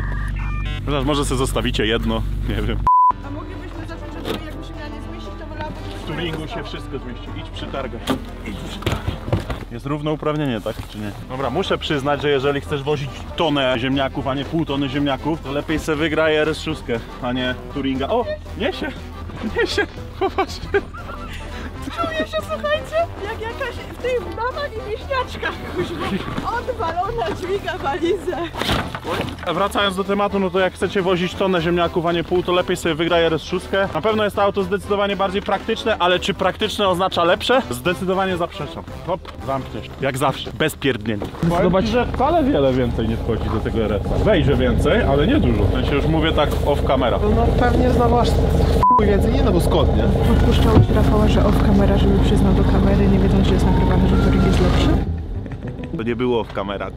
A: Może sobie zostawicie jedno, nie wiem.
J: A moglibyśmy zacząć od tego, jakby się miała nie zmieścić, to wolałabym...
A: W Touringu się wszystko zmieści. Idź przytargaj. Idź przytargaj. Jest równouprawnienie, tak czy nie? Dobra, muszę przyznać, że jeżeli chcesz wozić tonę ziemniaków, a nie pół tony ziemniaków, to lepiej se wygraj RS6, a nie Touringa. O! Niesie! Niesie! Popatrzcie!
J: Czuję się, słuchajcie, jak jakaś w tych mamach i wieśniaczkach, kuźwa. Odwalona dźwiga walizę.
A: Wracając do tematu, no to jak chcecie wozić tonę ziemniaków, a nie pół, to lepiej sobie wygraj RS6. Na pewno jest to auto zdecydowanie bardziej praktyczne, ale czy praktyczne oznacza lepsze? Zdecydowanie zaprzeczam. Hop, zamkniesz. Jak zawsze, bez pierdnięcia. Zobacz, że wcale wiele więcej nie wchodzi do tego RS-a. Wejdzie więcej, ale nie dużo. Ja się już mówię tak off camera.
K: No pewnie znowu aż więcej, nie no bo skąd, nie?
J: Odpuszczałeś Rafała, że off camera, żeby przyznał do kamery, nie wiedząc, że jest nagrywany, że Touring jest lepszy?
A: To nie było off camera,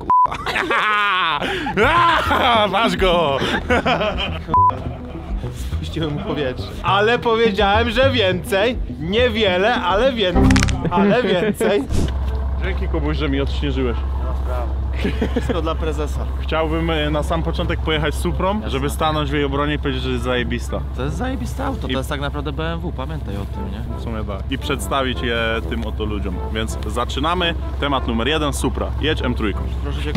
A: masz go!
K: Spuściłem mu powietrze. Ale powiedziałem, że więcej. Niewiele, ale więcej. Ale więcej.
A: Dzięki, Kubuś, że mi odśnieżyłeś.
K: Wszystko dla prezesa.
A: Chciałbym na sam początek pojechać Suprą, żeby stanąć w jej obronie i powiedzieć, że jest zajebista.
W: To jest zajebiste auto, to jest tak naprawdę BMW, pamiętaj o tym, nie?
A: W sumie tak. I przedstawić je tym oto ludziom. Więc zaczynamy. Temat numer 1, Supra. Jedź M3.
W: Proszę się...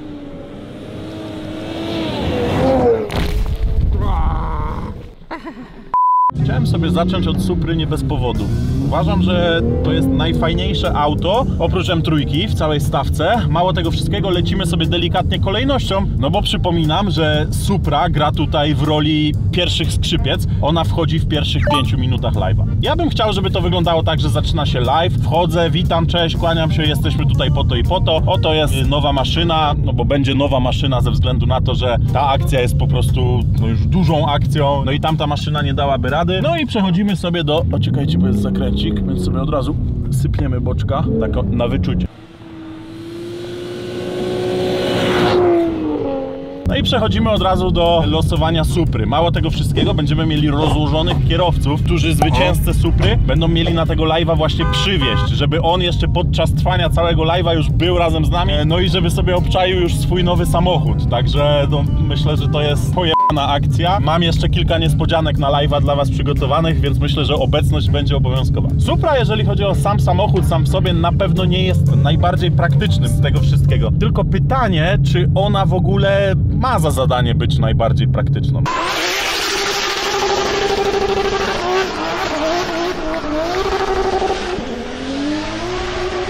A: Chciałem sobie zacząć od Supry nie bez powodu. Uważam, że to jest najfajniejsze auto, oprócz M3 w całej stawce. Mało tego wszystkiego, lecimy sobie delikatnie kolejnością, no bo przypominam, że Supra gra tutaj w roli pierwszych skrzypiec. Ona wchodzi w pierwszych 5 minutach live'a. Ja bym chciał, żeby to wyglądało tak, że zaczyna się live, wchodzę, witam, cześć, kłaniam się, jesteśmy tutaj po to i po to. Oto jest nowa maszyna, no bo będzie nowa maszyna ze względu na to, że ta akcja jest po prostu już dużą akcją, no i tamta maszyna nie dałaby rady. No i przechodzimy sobie do... O, czekajcie, bo jest zakręcik, więc sobie od razu sypniemy boczka, tak na wyczucie. No i przechodzimy od razu do losowania Supry. Mało tego wszystkiego, będziemy mieli rozłożonych kierowców, którzy zwycięzcę Supry będą mieli na tego live'a właśnie przywieźć, żeby on jeszcze podczas trwania całego live'a już był razem z nami, no i żeby sobie obczaił już swój nowy samochód. Także no, myślę, że to jest pojebana akcja. Mam jeszcze kilka niespodzianek na live'a dla was przygotowanych, więc myślę, że obecność będzie obowiązkowa. Supra, jeżeli chodzi o sam samochód, sam w sobie na pewno nie jest najbardziej praktycznym z tego wszystkiego. Tylko pytanie, czy ona w ogóle ma za zadanie być najbardziej praktyczną.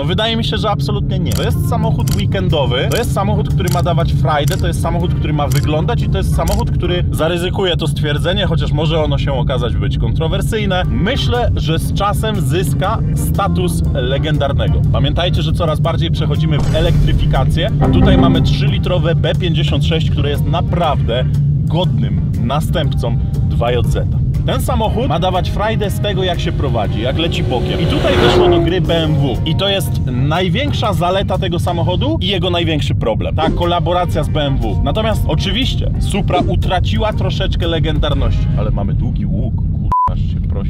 A: No wydaje mi się, że absolutnie nie. To jest samochód weekendowy, to jest samochód, który ma dawać frajdę, to jest samochód, który ma wyglądać i to jest samochód, który zaryzykuje to stwierdzenie, chociaż może ono się okazać być kontrowersyjne. Myślę, że z czasem zyska status legendarnego. Pamiętajcie, że coraz bardziej przechodzimy w elektryfikację, a tutaj mamy 3-litrowe B56, które jest naprawdę godnym następcą 2JZ. Ten samochód ma dawać frajdę z tego, jak się prowadzi, jak leci bokiem. I tutaj weszło do gry BMW. I to jest największa zaleta tego samochodu i jego największy problem. Ta kolaboracja z BMW. Natomiast oczywiście Supra utraciła troszeczkę legendarności. Ale mamy długi łuk, aż się prosi.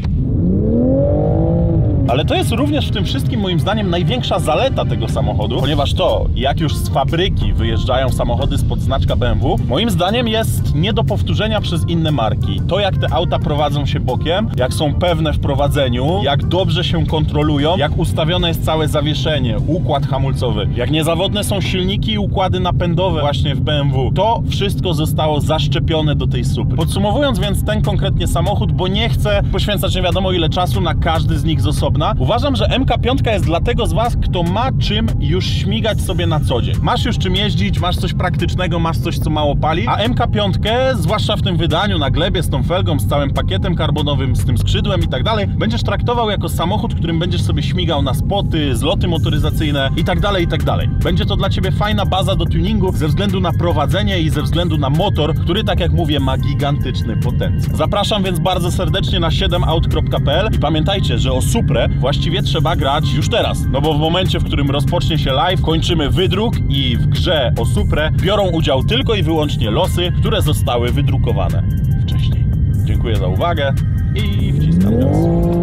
A: Ale to jest również w tym wszystkim moim zdaniem największa zaleta tego samochodu, ponieważ to, jak już z fabryki wyjeżdżają samochody spod znaczka BMW, moim zdaniem jest nie do powtórzenia przez inne marki. To, jak te auta prowadzą się bokiem, jak są pewne w prowadzeniu, jak dobrze się kontrolują, jak ustawione jest całe zawieszenie, układ hamulcowy, jak niezawodne są silniki i układy napędowe właśnie w BMW. To wszystko zostało zaszczepione do tej Supry. Podsumowując więc ten konkretnie samochód, bo nie chcę poświęcać nie wiadomo ile czasu na każdy z nich z osobna, uważam, że MK5 jest dla tego z was, kto ma czym już śmigać sobie na co dzień. Masz już czym jeździć, masz coś praktycznego, masz coś, co mało pali, a MK5, zwłaszcza w tym wydaniu, na glebie, z tą felgą, z całym pakietem karbonowym, z tym skrzydłem i tak dalej, będziesz traktował jako samochód, którym będziesz sobie śmigał na spoty, zloty motoryzacyjne i tak dalej, i tak dalej. Będzie to dla ciebie fajna baza do tuningu ze względu na prowadzenie i ze względu na motor, który, tak jak mówię, ma gigantyczny potencjał. Zapraszam więc bardzo serdecznie na 7out.pl i pamiętajcie, że o Suprę właściwie trzeba grać już teraz, no bo w momencie, w którym rozpocznie się live, kończymy wydruk i w grze o Suprę biorą udział tylko i wyłącznie losy, które zostały wydrukowane wcześniej. Dziękuję za uwagę i wciskam gaz.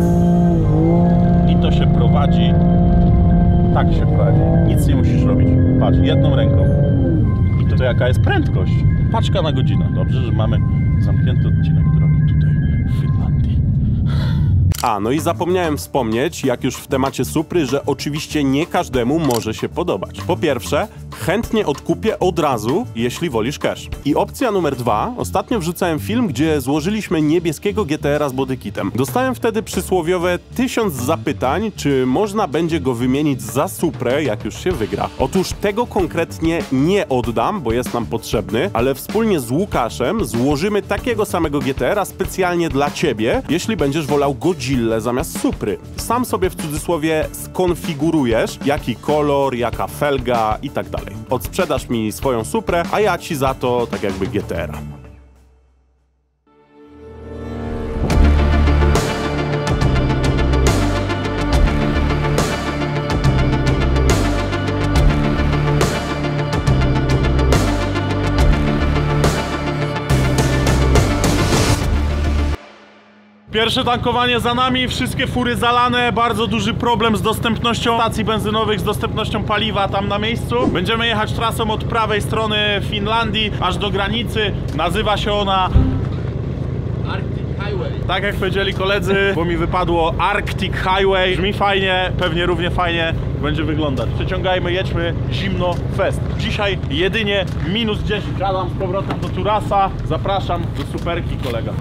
A: I to się prowadzi, tak się prowadzi, nic nie musisz robić, patrz, jedną ręką. I to jaka jest prędkość? Paczka na godzinę. Dobrze, że mamy zamknięty odcinek drogi tutaj w Finlandii.
L: A, no i zapomniałem wspomnieć, jak już w temacie Supry, że oczywiście nie każdemu może się podobać. Po pierwsze, chętnie odkupię od razu, jeśli wolisz cash. I opcja numer 2, ostatnio wrzucałem film, gdzie złożyliśmy niebieskiego GTR-a z bodykitem. Dostałem wtedy przysłowiowe 1000 zapytań, czy można będzie go wymienić za Suprę, jak już się wygra. Otóż tego konkretnie nie oddam, bo jest nam potrzebny, ale wspólnie z Łukaszem złożymy takiego samego GTR-a specjalnie dla ciebie, jeśli będziesz wolał Godzillę zamiast Supry. Sam sobie w cudzysłowie skonfigurujesz, jaki kolor, jaka felga i tak dalej. Odsprzedasz mi swoją Suprę, a ja ci za to tak jakby GTR-a.
A: Pierwsze tankowanie za nami, wszystkie fury zalane, bardzo duży problem z dostępnością stacji benzynowych, z dostępnością paliwa tam na miejscu. Będziemy jechać trasą od prawej strony Finlandii aż do granicy. Nazywa się ona Arctic Highway. Tak jak powiedzieli koledzy, bo mi wypadło Arctic Highway. Brzmi fajnie, pewnie równie fajnie będzie wyglądać. Przeciągajmy, jedźmy, zimno fest. Dzisiaj jedynie minus 10. Siadam z powrotem do Turasa. Zapraszam do Superki, kolega.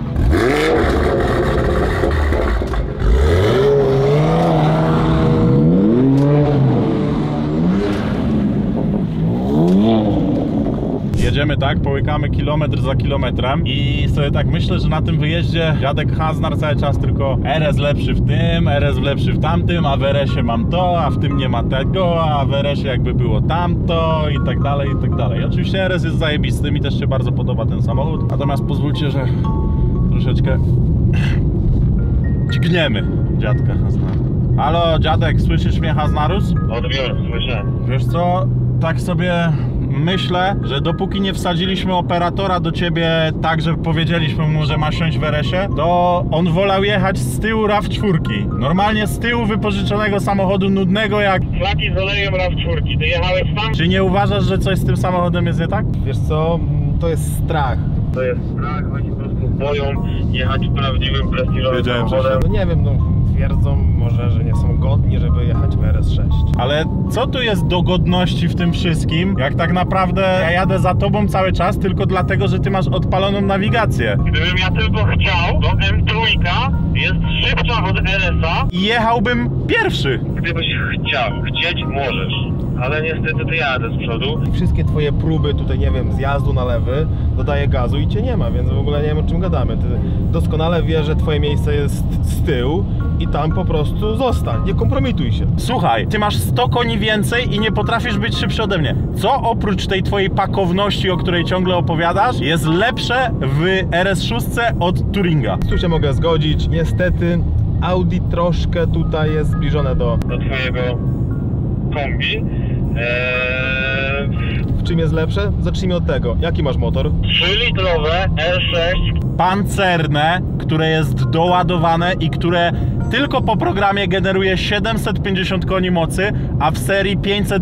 A: Jedziemy tak, połykamy kilometr za kilometrem i sobie tak myślę, że na tym wyjeździe dziadek Haznar cały czas tylko RS lepszy w tym, RS lepszy w tamtym, a w RS-ie mam to, a w tym nie ma tego, a w RS-ie jakby było tamto i tak dalej, i tak dalej. Oczywiście RS jest zajebisty, mi też się bardzo podoba ten samochód, natomiast pozwólcie, że troszeczkę dźgniemy dziadka Haznara. Halo, dziadek, słyszysz mnie, Haznarus?
I: Odbiór, słyszę.
A: Wiesz co, tak sobie myślę, że dopóki nie wsadziliśmy operatora do ciebie tak, że powiedzieliśmy mu, że ma siąść w RS-ie, to on wolał jechać z tyłu RAV4. Normalnie z tyłu wypożyczonego samochodu nudnego jak...
I: Flaki z olejem RAV4, ty jechałeś tam?
A: Czy nie uważasz, że coś z tym samochodem jest nie tak?
N: Wiesz co, to jest strach.
I: To jest strach, oni po prostu boją jechać prawdziwym prestiżowym samochodem.
N: No nie wiem, no twierdzą może, że nie są godni, żeby jechać w RS6.
D: Ale co tu jest do godności w tym wszystkim, jak tak naprawdę ja jadę za tobą cały czas tylko dlatego, że ty masz odpaloną nawigację?
I: Gdybym ja tylko chciał, to M3 jest szybsza od RS-a.
D: I jechałbym pierwszy.
I: Gdybyś chciał, chcieć możesz, ale niestety to jadę z przodu.
N: I wszystkie twoje próby tutaj, nie wiem, zjazdu na lewy, dodaje gazu i cię nie ma, więc w ogóle nie wiem, o czym gadamy. Ty doskonale wiesz, że twoje miejsce jest z tyłu i tam po prostu zostań, nie kompromituj się.
D: Słuchaj, ty masz 100 koni więcej i nie potrafisz być szybszy ode mnie. Co oprócz tej twojej pakowności, o której ciągle opowiadasz, jest lepsze w RS6 od Touringa?
N: Tu się mogę zgodzić, niestety Audi troszkę tutaj jest zbliżone do
I: twojego kombi.
N: W czym jest lepsze? Zacznijmy od tego. Jaki masz motor?
I: 3-litrowe R6
D: pancerne, które jest doładowane i które tylko po programie generuje 750 koni mocy, a w serii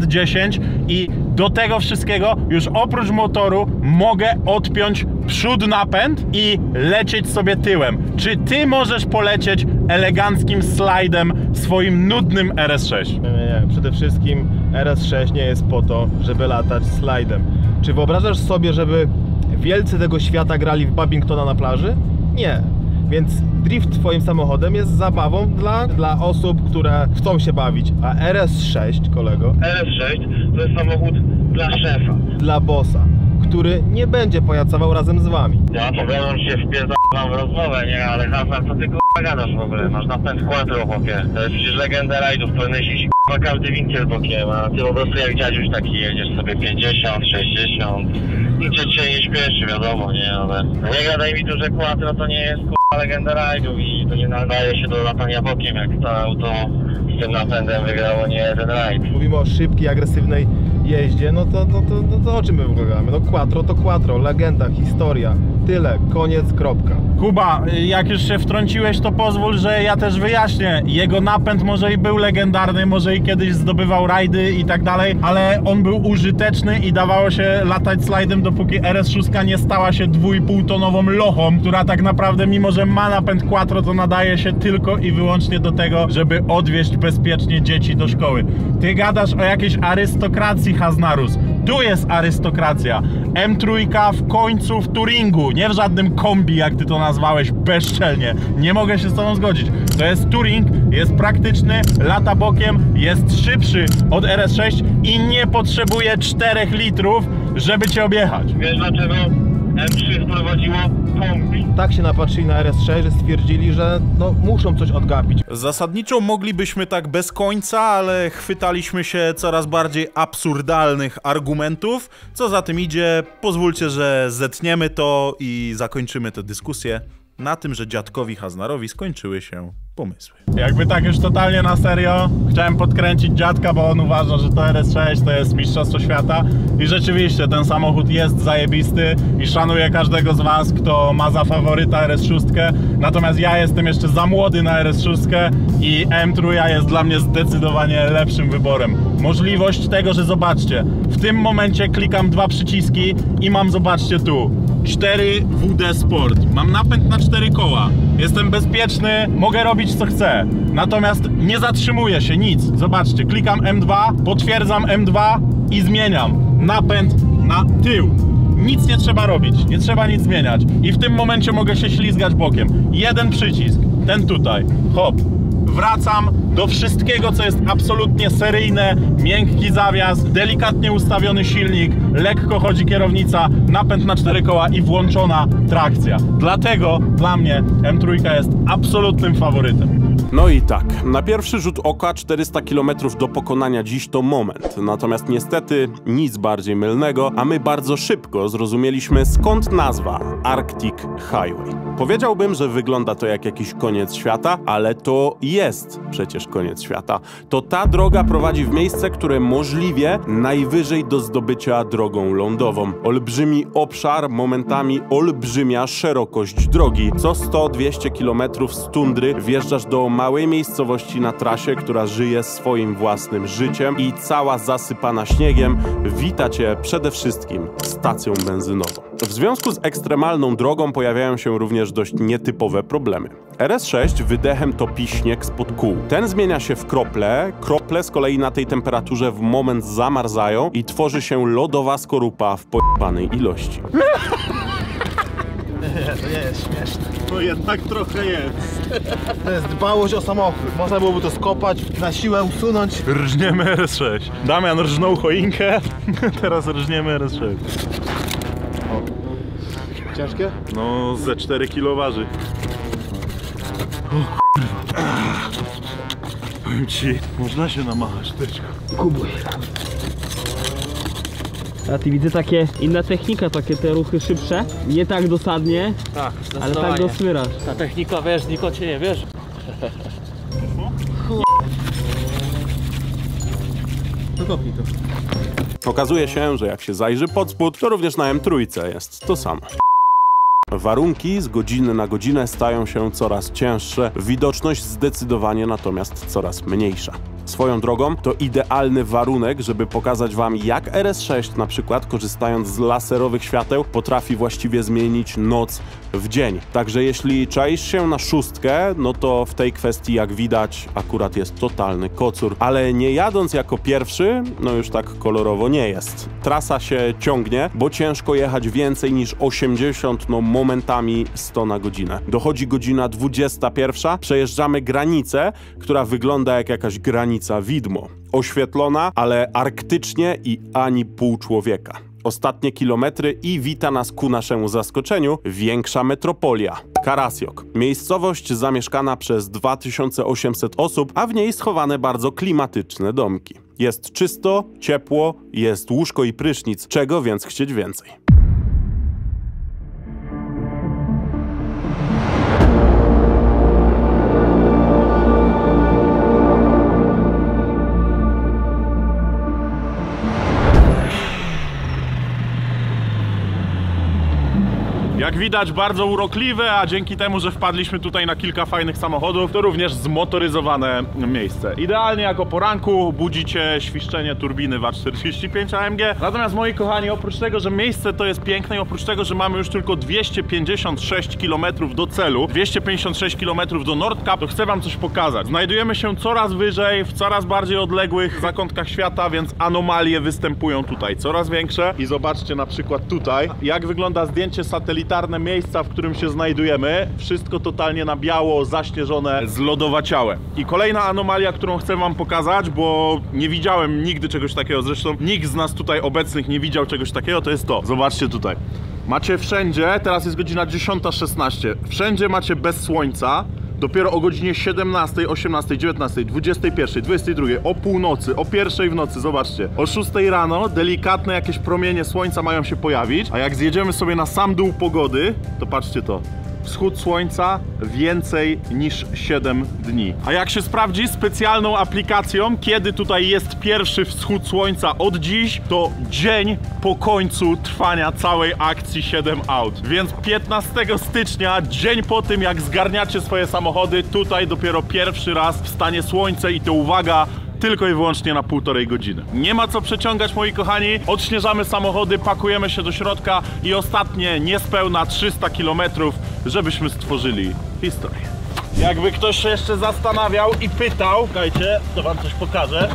D: 510 i do tego wszystkiego już oprócz motoru mogę odpiąć przód napęd i lecieć sobie tyłem. Czy ty możesz polecieć eleganckim slajdem swoim nudnym RS6?
N: Nie. Przede wszystkim RS6 nie jest po to, żeby latać slajdem. Czy wyobrażasz sobie, żeby wielcy tego świata grali w Babingtona na plaży? Nie. Więc drift twoim samochodem jest zabawą dla osób, które chcą się bawić. A RS6, kolego?
I: RS6 to jest samochód dla szefa.
N: Dla bossa, który nie będzie pojacował razem z wami.
I: Ja powiadam się wpierdam w rozmowę, nie? Ale Hasan, co ty k***a gadasz w ogóle? Masz napęd quattro, chłopie. To jest przecież legenda rajdów, powinien się k***a każdy winkiel bokiem, a ty po prostu jak dziadziuś taki jedziesz sobie 50, 60. Niczego cię nie śpieszy, wiadomo, nie? Ale nie gadaj mi tu, że quattro to nie jest k***a legenda rajdów i to nie nadaje się do latania bokiem, jak to auto z tym napędem wygrało nie jeden rajd.
N: Mówimy o szybkiej, agresywnej jeździe, no to o czym my w ogóle gadamy? No quattro to quattro, legenda, historia, tyle, koniec, kropka.
D: Kuba, jak już się wtrąciłeś, to pozwól, że ja też wyjaśnię. Jego napęd może i był legendarny, może i kiedyś zdobywał rajdy i tak dalej, ale on był użyteczny i dawało się latać slajdem, dopóki RS6 nie stała się 2,5-tonową lochą, która tak naprawdę, mimo że ma napęd quattro, to nadaje się tylko i wyłącznie do tego, żeby odwieźć bezpiecznie dzieci do szkoły. Ty gadasz o jakiejś arystokracji, Haznarus. Tu jest arystokracja. M3 w końcu w Touringu, nie w żadnym kombi, jak ty to nazwałeś bezczelnie. Nie mogę się z tobą zgodzić. To jest Touring, jest praktyczny, lata bokiem, jest szybszy od RS6 i nie potrzebuje 4 litrów, żeby cię objechać.
I: Wiesz dlaczego M3 wprowadziło kombi?
N: Tak się napatrzyli na RS6, że stwierdzili, że no, muszą coś odgapić.
D: Zasadniczo moglibyśmy tak bez końca, ale chwytaliśmy się coraz bardziej absurdalnych argumentów. Co za tym idzie, pozwólcie, że zetniemy to i zakończymy tę dyskusję na tym, że dziadkowi Haznarowi skończyły się pomysły. Jakby tak już totalnie na serio, chciałem podkręcić dziadka, bo on uważa, że to RS6 to jest mistrzostwo świata i rzeczywiście ten samochód jest zajebisty i szanuję każdego z was, kto ma za faworyta RS6, natomiast ja jestem jeszcze za młody na RS6 i M3 jest dla mnie zdecydowanie lepszym wyborem. Możliwość tego, że zobaczcie, w tym momencie klikam 2 przyciski i mam, zobaczcie tu, 4 WD Sport. Mam napęd na 4 koła. Jestem bezpieczny, mogę robić co chcę. Natomiast nie zatrzymuję się, nic. Zobaczcie, klikam M2, potwierdzam M2 i zmieniam napęd na tył. Nic nie trzeba robić, nie trzeba nic zmieniać. I w tym momencie mogę się ślizgać bokiem. Jeden przycisk, ten tutaj, hop. Wracam do wszystkiego, co jest absolutnie seryjne, miękki zawias, delikatnie ustawiony silnik, lekko chodzi kierownica, napęd na 4 koła i włączona trakcja. Dlatego dla mnie M3 jest absolutnym faworytem.
L: No i tak, na pierwszy rzut oka 400 km do pokonania dziś to moment. Natomiast niestety nic bardziej mylnego, a my bardzo szybko zrozumieliśmy, skąd nazwa Arctic Highway. Powiedziałbym, że wygląda to jak jakiś koniec świata, ale to jest przecież koniec świata. To ta droga prowadzi w miejsce, które możliwie najwyżej do zdobycia drogą lądową. Olbrzymi obszar, momentami olbrzymia szerokość drogi. Co 100-200 km z tundry wjeżdżasz do do małej miejscowości na trasie, która żyje swoim własnym życiem i cała zasypana śniegiem, wita cię przede wszystkim stacją benzynową. W związku z ekstremalną drogą pojawiają się również dość nietypowe problemy. RS6 wydechem topi śnieg spod kół. Ten zmienia się w krople, krople z kolei na tej temperaturze w moment zamarzają i tworzy się lodowa skorupa w pojebanej ilości.
K: Nie, to nie jest śmieszne.
D: To jednak trochę jest.
K: To jest dbałość o samochód. Można byłoby to skopać, na siłę usunąć.
D: Rżniemy RS6. Damian rżnął choinkę, teraz rżniemy RS6.
K: Ciężkie?
D: No, ze 4 kg waży. O kurwa. Powiem ci, można się namachać teczką.
H: Kubuj. A ty widzę takie inna technika, takie te ruchy szybsze. Nie tak dosadnie,
W: Tak,
H: ale tak dosmyrasz.
W: Ta technika, wiesz, nikogo cię nie wiesz.
K: Dokopnij to.
L: Okazuje się, że jak się zajrzy pod spód, to również na M3 jest to samo. Warunki z godziny na godzinę stają się coraz cięższe, widoczność zdecydowanie natomiast coraz mniejsza. Swoją drogą to idealny warunek, żeby pokazać wam, jak RS6 na przykład, korzystając z laserowych świateł, potrafi właściwie zmienić noc w dzień. Także jeśli czaisz się na szóstkę, no to w tej kwestii, jak widać, akurat jest totalny kocur. Ale nie jadąc jako pierwszy, no już tak kolorowo nie jest. Trasa się ciągnie, bo ciężko jechać więcej niż 80, no momentami 100 na godzinę. Dochodzi godzina 21, przejeżdżamy granicę, która wygląda jak jakaś granica widmo. Oświetlona, ale arktycznie i ani pół człowieka. Ostatnie kilometry i wita nas ku naszemu zaskoczeniu większa metropolia. Karasiok. Miejscowość zamieszkana przez 2800 osób, a w niej schowane bardzo klimatyczne domki. Jest czysto, ciepło, jest łóżko i prysznic, czego więc chcieć więcej.
A: Jak widać, bardzo urokliwe, a dzięki temu, że wpadliśmy tutaj na kilka fajnych samochodów, to również zmotoryzowane miejsce. Idealnie jako poranku budzicie świszczenie turbiny VAT45 AMG. Natomiast moi kochani, oprócz tego, że miejsce to jest piękne i oprócz tego, że mamy już tylko 256 km do celu, 256 km do Nordkap, to chcę wam coś pokazać. Znajdujemy się coraz wyżej, w coraz bardziej odległych zakątkach świata, więc anomalie występują tutaj coraz większe. I zobaczcie na przykład tutaj, jak wygląda zdjęcie satelitarne miejsca, w którym się znajdujemy. Wszystko totalnie na biało, zaśnieżone, zlodowaciałe. I kolejna anomalia, którą chcę wam pokazać, bo nie widziałem nigdy czegoś takiego, zresztą nikt z nas tutaj obecnych nie widział czegoś takiego, to jest to. Zobaczcie tutaj. Macie wszędzie, teraz jest godzina 10:16, wszędzie macie bez słońca. Dopiero o godzinie 17, 18, 19, 21, 22, o północy, o 1 w nocy, zobaczcie. O 6 rano delikatne jakieś promienie słońca mają się pojawić, a jak zjedziemy sobie na sam dół pogody, to patrzcie to. Wschód słońca więcej niż 7 dni. A jak się sprawdzi specjalną aplikacją, kiedy tutaj jest pierwszy wschód słońca od dziś, to dzień po końcu trwania całej akcji 7 aut. Więc 15 stycznia, dzień po tym jak zgarniacie swoje samochody, tutaj dopiero pierwszy raz wstanie słońce i to uwaga, tylko i wyłącznie na 1,5 godziny. Nie ma co przeciągać, moi kochani. Odśnieżamy samochody, pakujemy się do środka i ostatnie niespełna 300 km, żebyśmy stworzyli historię. Jakby ktoś się jeszcze zastanawiał i pytał, słuchajcie, to wam coś pokażę.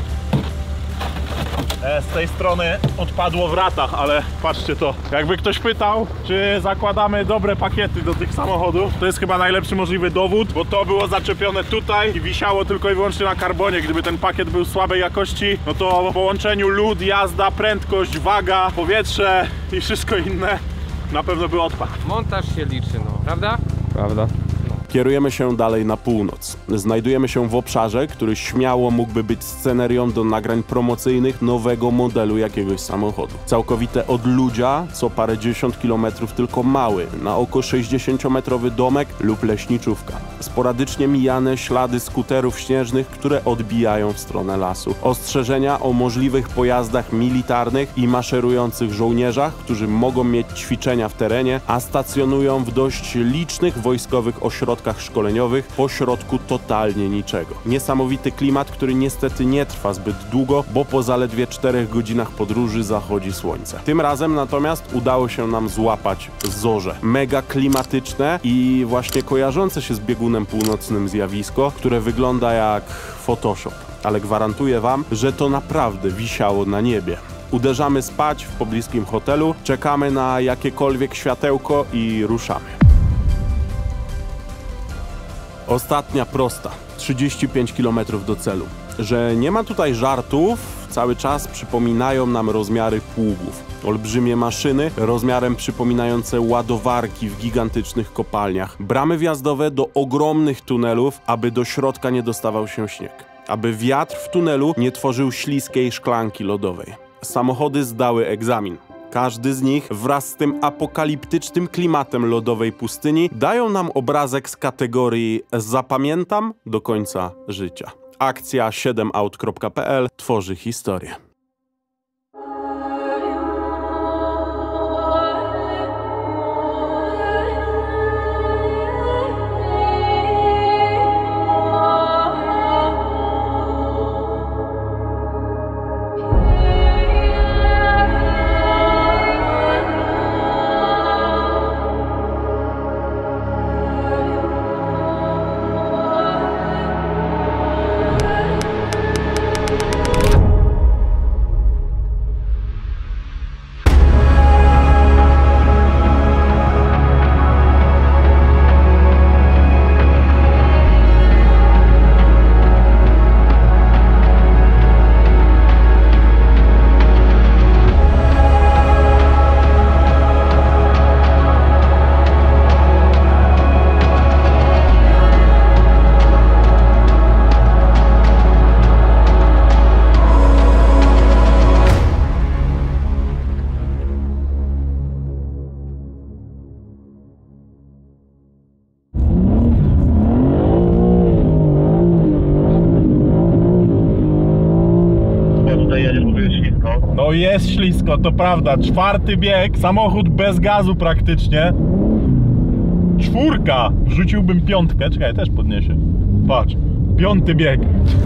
A: Z tej strony odpadło w ratach, ale patrzcie to. Jakby ktoś pytał, czy zakładamy dobre pakiety do tych samochodów, to jest chyba najlepszy możliwy dowód, bo to było zaczepione tutaj i wisiało tylko i wyłącznie na karbonie. Gdyby ten pakiet był słabej jakości, no to w połączeniu lód, jazda, prędkość, waga, powietrze i wszystko inne na pewno by odpadł.
M: Montaż się liczy, no, prawda?
H: Prawda.
L: Kierujemy się dalej na północ. Znajdujemy się w obszarze, który śmiało mógłby być scenerią do nagrań promocyjnych nowego modelu jakiegoś samochodu. Całkowite odludzia, co parędziesiąt kilometrów tylko mały, na oko 60-metrowy domek lub leśniczówka. sporadycznie mijane ślady skuterów śnieżnych, które odbijają w stronę lasu. Ostrzeżenia o możliwych pojazdach militarnych i maszerujących żołnierzach, którzy mogą mieć ćwiczenia w terenie, a stacjonują w dość licznych wojskowych ośrodkach szkoleniowych pośrodku totalnie niczego. Niesamowity klimat, który niestety nie trwa zbyt długo, bo po zaledwie 4 godzinach podróży zachodzi słońce. Tym razem natomiast udało się nam złapać zorze. Mega klimatyczne i właśnie kojarzące się z biegunem północnym zjawisko, które wygląda jak Photoshop. Ale gwarantuję wam, że to naprawdę wisiało na niebie. Uderzamy spać w pobliskim hotelu, czekamy na jakiekolwiek światełko i ruszamy. Ostatnia prosta, 35 km do celu. Że nie ma tutaj żartów, cały czas przypominają nam rozmiary pługów. Olbrzymie maszyny, rozmiarem przypominające ładowarki w gigantycznych kopalniach. Bramy wjazdowe do ogromnych tunelów, aby do środka nie dostawał się śnieg. Aby wiatr w tunelu nie tworzył śliskiej szklanki lodowej. Samochody zdały egzamin. Każdy z nich wraz z tym apokaliptycznym klimatem lodowej pustyni dają nam obrazek z kategorii zapamiętam do końca życia. Akcja 7out.pl tworzy historię.
D: No jest ślisko, to prawda. 4. bieg, samochód bez gazu praktycznie. 4. Wrzuciłbym 5. Czekaj, też podniesie. Patrz, 5. bieg.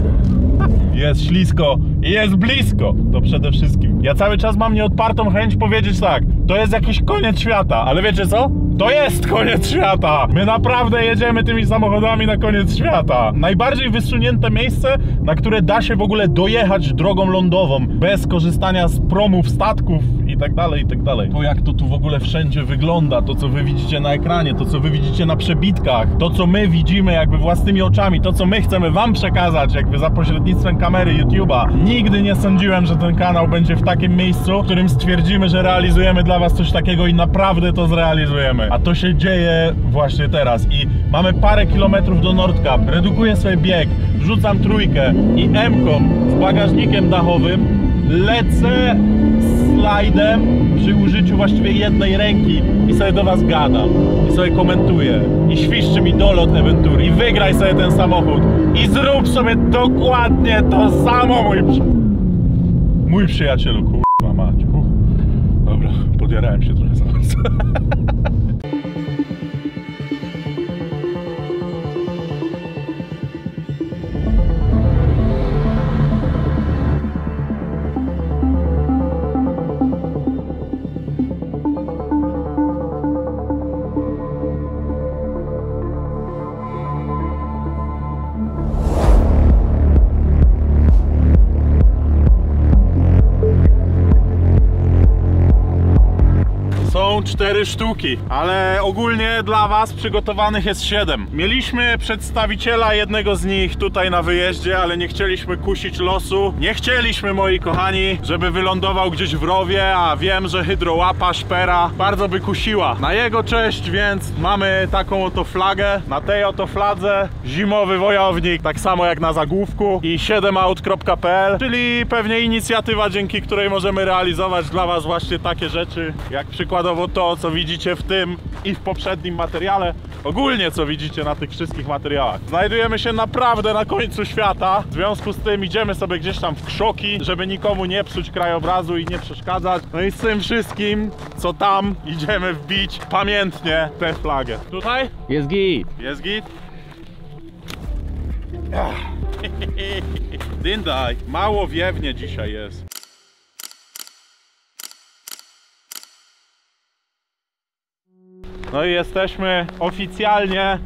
D: Jest ślisko i jest blisko. To przede wszystkim. Ja cały czas mam nieodpartą chęć powiedzieć tak. To jest jakiś koniec świata, ale wiecie co? To jest koniec świata! My naprawdę jedziemy tymi samochodami na koniec świata. Najbardziej wysunięte miejsce, na które da się w ogóle dojechać drogą lądową, bez korzystania z promów, statków i tak dalej, i tak dalej. To jak to tu w ogóle wszędzie wygląda, to co wy widzicie na ekranie, to co wy widzicie na przebitkach, to co my widzimy jakby własnymi oczami, to co my chcemy wam przekazać jakby za pośrednictwem kamery YouTube'a. Nigdy nie sądziłem, że ten kanał będzie w takim miejscu, w którym stwierdzimy, że realizujemy dla was coś takiego i naprawdę to zrealizujemy. A to się dzieje właśnie teraz i mamy parę kilometrów do Nordkap. Redukuję sobie bieg, wrzucam 3 i M-ką z bagażnikiem dachowym lecę slajdem przy użyciu właściwie jednej ręki i sobie do was gadam i sobie komentuję i świszczy mi dolot Eventury i wygraj sobie ten samochód i zrób sobie dokładnie to samo, mój przyjacielu, kurwa mać. Dobra, podjarałem się trochę za bardzo. Są 4 sztuki, ale ogólnie dla was przygotowanych jest 7. Mieliśmy przedstawiciela jednego z nich tutaj na wyjeździe, ale nie chcieliśmy kusić losu. Nie chcieliśmy, moi kochani, żeby wylądował gdzieś w rowie, a wiem, że hydrołapa, szpera bardzo by kusiła. Na jego cześć więc mamy taką oto flagę. Na tej oto fladze zimowy wojownik, tak samo jak na zagłówku i 7out.pl, czyli pewnie inicjatywa, dzięki której możemy realizować dla was właśnie takie rzeczy, jak przykładowo to, co widzicie w tym i w poprzednim materiale, ogólnie co widzicie na tych wszystkich materiałach. Znajdujemy się naprawdę na końcu świata, w związku z tym idziemy sobie gdzieś tam w krzoki, żeby nikomu nie psuć krajobrazu i nie przeszkadzać. No i z tym wszystkim, co tam, idziemy wbić pamiętnie tę flagę. Tutaj?
H: Jest git.
D: Jest git? Dyndaj, mało wiewnie dzisiaj jest. No i jesteśmy oficjalnie.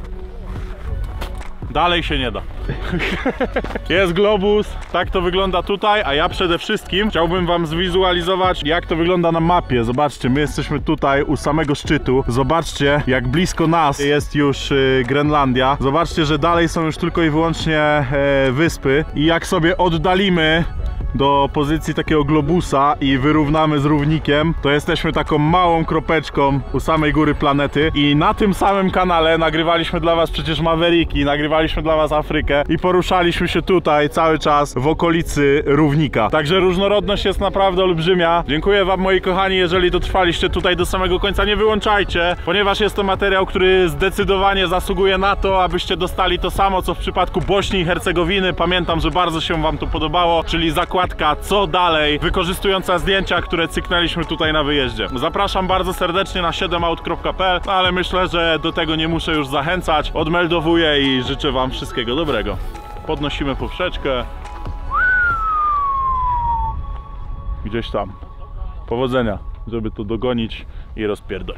D: Dalej się nie da. Jest globus, tak to wygląda tutaj, a ja przede wszystkim chciałbym wam zwizualizować, jak to wygląda na mapie. Zobaczcie, my jesteśmy tutaj u samego szczytu. Zobaczcie, jak blisko nas jest już Grenlandia. Zobaczcie, że dalej są już tylko i wyłącznie wyspy. I jak sobie oddalimy do pozycji takiego globusa i wyrównamy z równikiem, to jesteśmy taką małą kropeczką u samej góry planety. I na tym samym kanale nagrywaliśmy dla was przecież Mavericki, nagrywaliśmy dla was Afrykę i poruszaliśmy się tutaj cały czas w okolicy równika. Także różnorodność jest naprawdę olbrzymia. Dziękuję wam, moi kochani, jeżeli dotrwaliście tutaj do samego końca. Nie wyłączajcie, ponieważ jest to materiał, który zdecydowanie zasługuje na to, abyście dostali to samo, co w przypadku Bośni i Hercegowiny. Pamiętam, że bardzo się wam to podobało, czyli zakładka co dalej, wykorzystująca zdjęcia, które cyknęliśmy tutaj na wyjeździe. Zapraszam bardzo serdecznie na 7out.pl, ale myślę, że do tego nie muszę już zachęcać. Odmeldowuję i życzę wam wszystkiego dobrego. Podnosimy poprzeczkę. Gdzieś tam. Powodzenia, żeby to dogonić i rozpierdolić.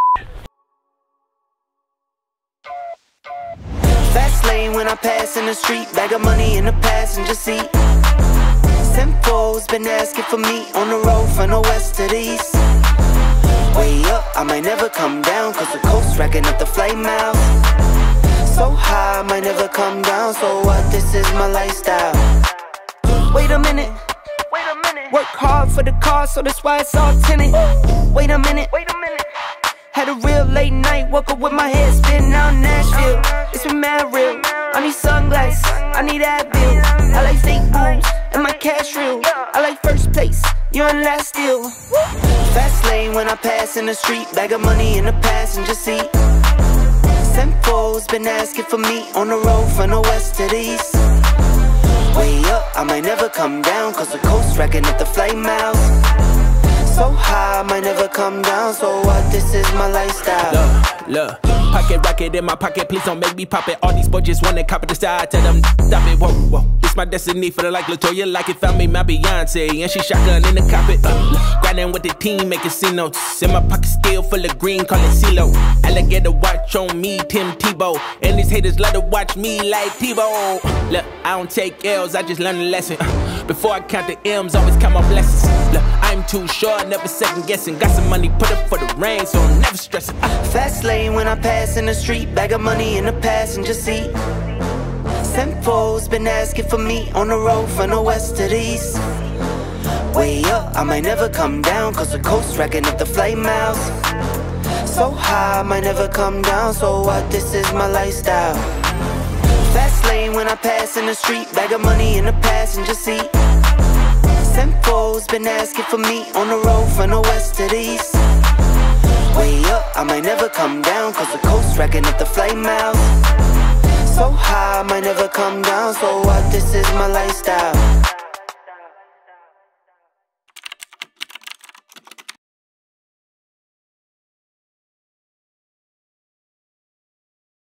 O: Fast lane when I pass in the street, bag of money in the passenger seat. Simcoe's been asking for me on the road from the west to the east. Way up, I might never come down, cause the coast racking up the flight miles. So high, I might never come down, so what, this is my lifestyle. Wait a minute, work hard for the car, so that's why it's all tinted. Wait a minute, had a real late night, woke up with my head spinning out Nashville. It's been mad real, I need sunglasses, I need Advil. I like fake boobs and my cash real. I like first place, you're in last still. Fast lane when I pass in the street, bag of money in the passenger seat. Simcoe's been asking for me on the road from the west to the east. Way up, I might never come down, cause the coast racking up the flight miles. So high, I might never come down, so what, this is my lifestyle.
P: Look, pocket rocket in my pocket, please don't make me pop it. All these boys just wanna copy the style, tell them stop it, whoa, whoa. It's my destiny, feeling like Latoya, like it found me my Beyonce, and she shotgun in the cockpit. Grinding with the team, making C notes. In my pocket still full of green, call it CeeLo. Alligator watch on me, Tim Tebow. And these haters love to watch me like Tebow. Look, I don't take L's, I just learn a lesson. Before I count the M's, always count my blessings. Look, I'm too short, never second guessing. Got some money, put up for the rain, so I'm never stressing.
O: Fast lane when I pass in the street, bag of money in the passenger seat. Simcoe's been asking for me on the road from the west to the east. Way up, I might never come down, cause the coast racking up the flight miles. So high, I might never come down, so what, this is my lifestyle. Fast lane when I pass in the street, bag of money in the passenger seat. Simcoe's been asking for me on the road from the west to the east. Way up, I might never come down, cause the coast racking up the flight miles. So high, I might never come down, so what, this is my lifestyle.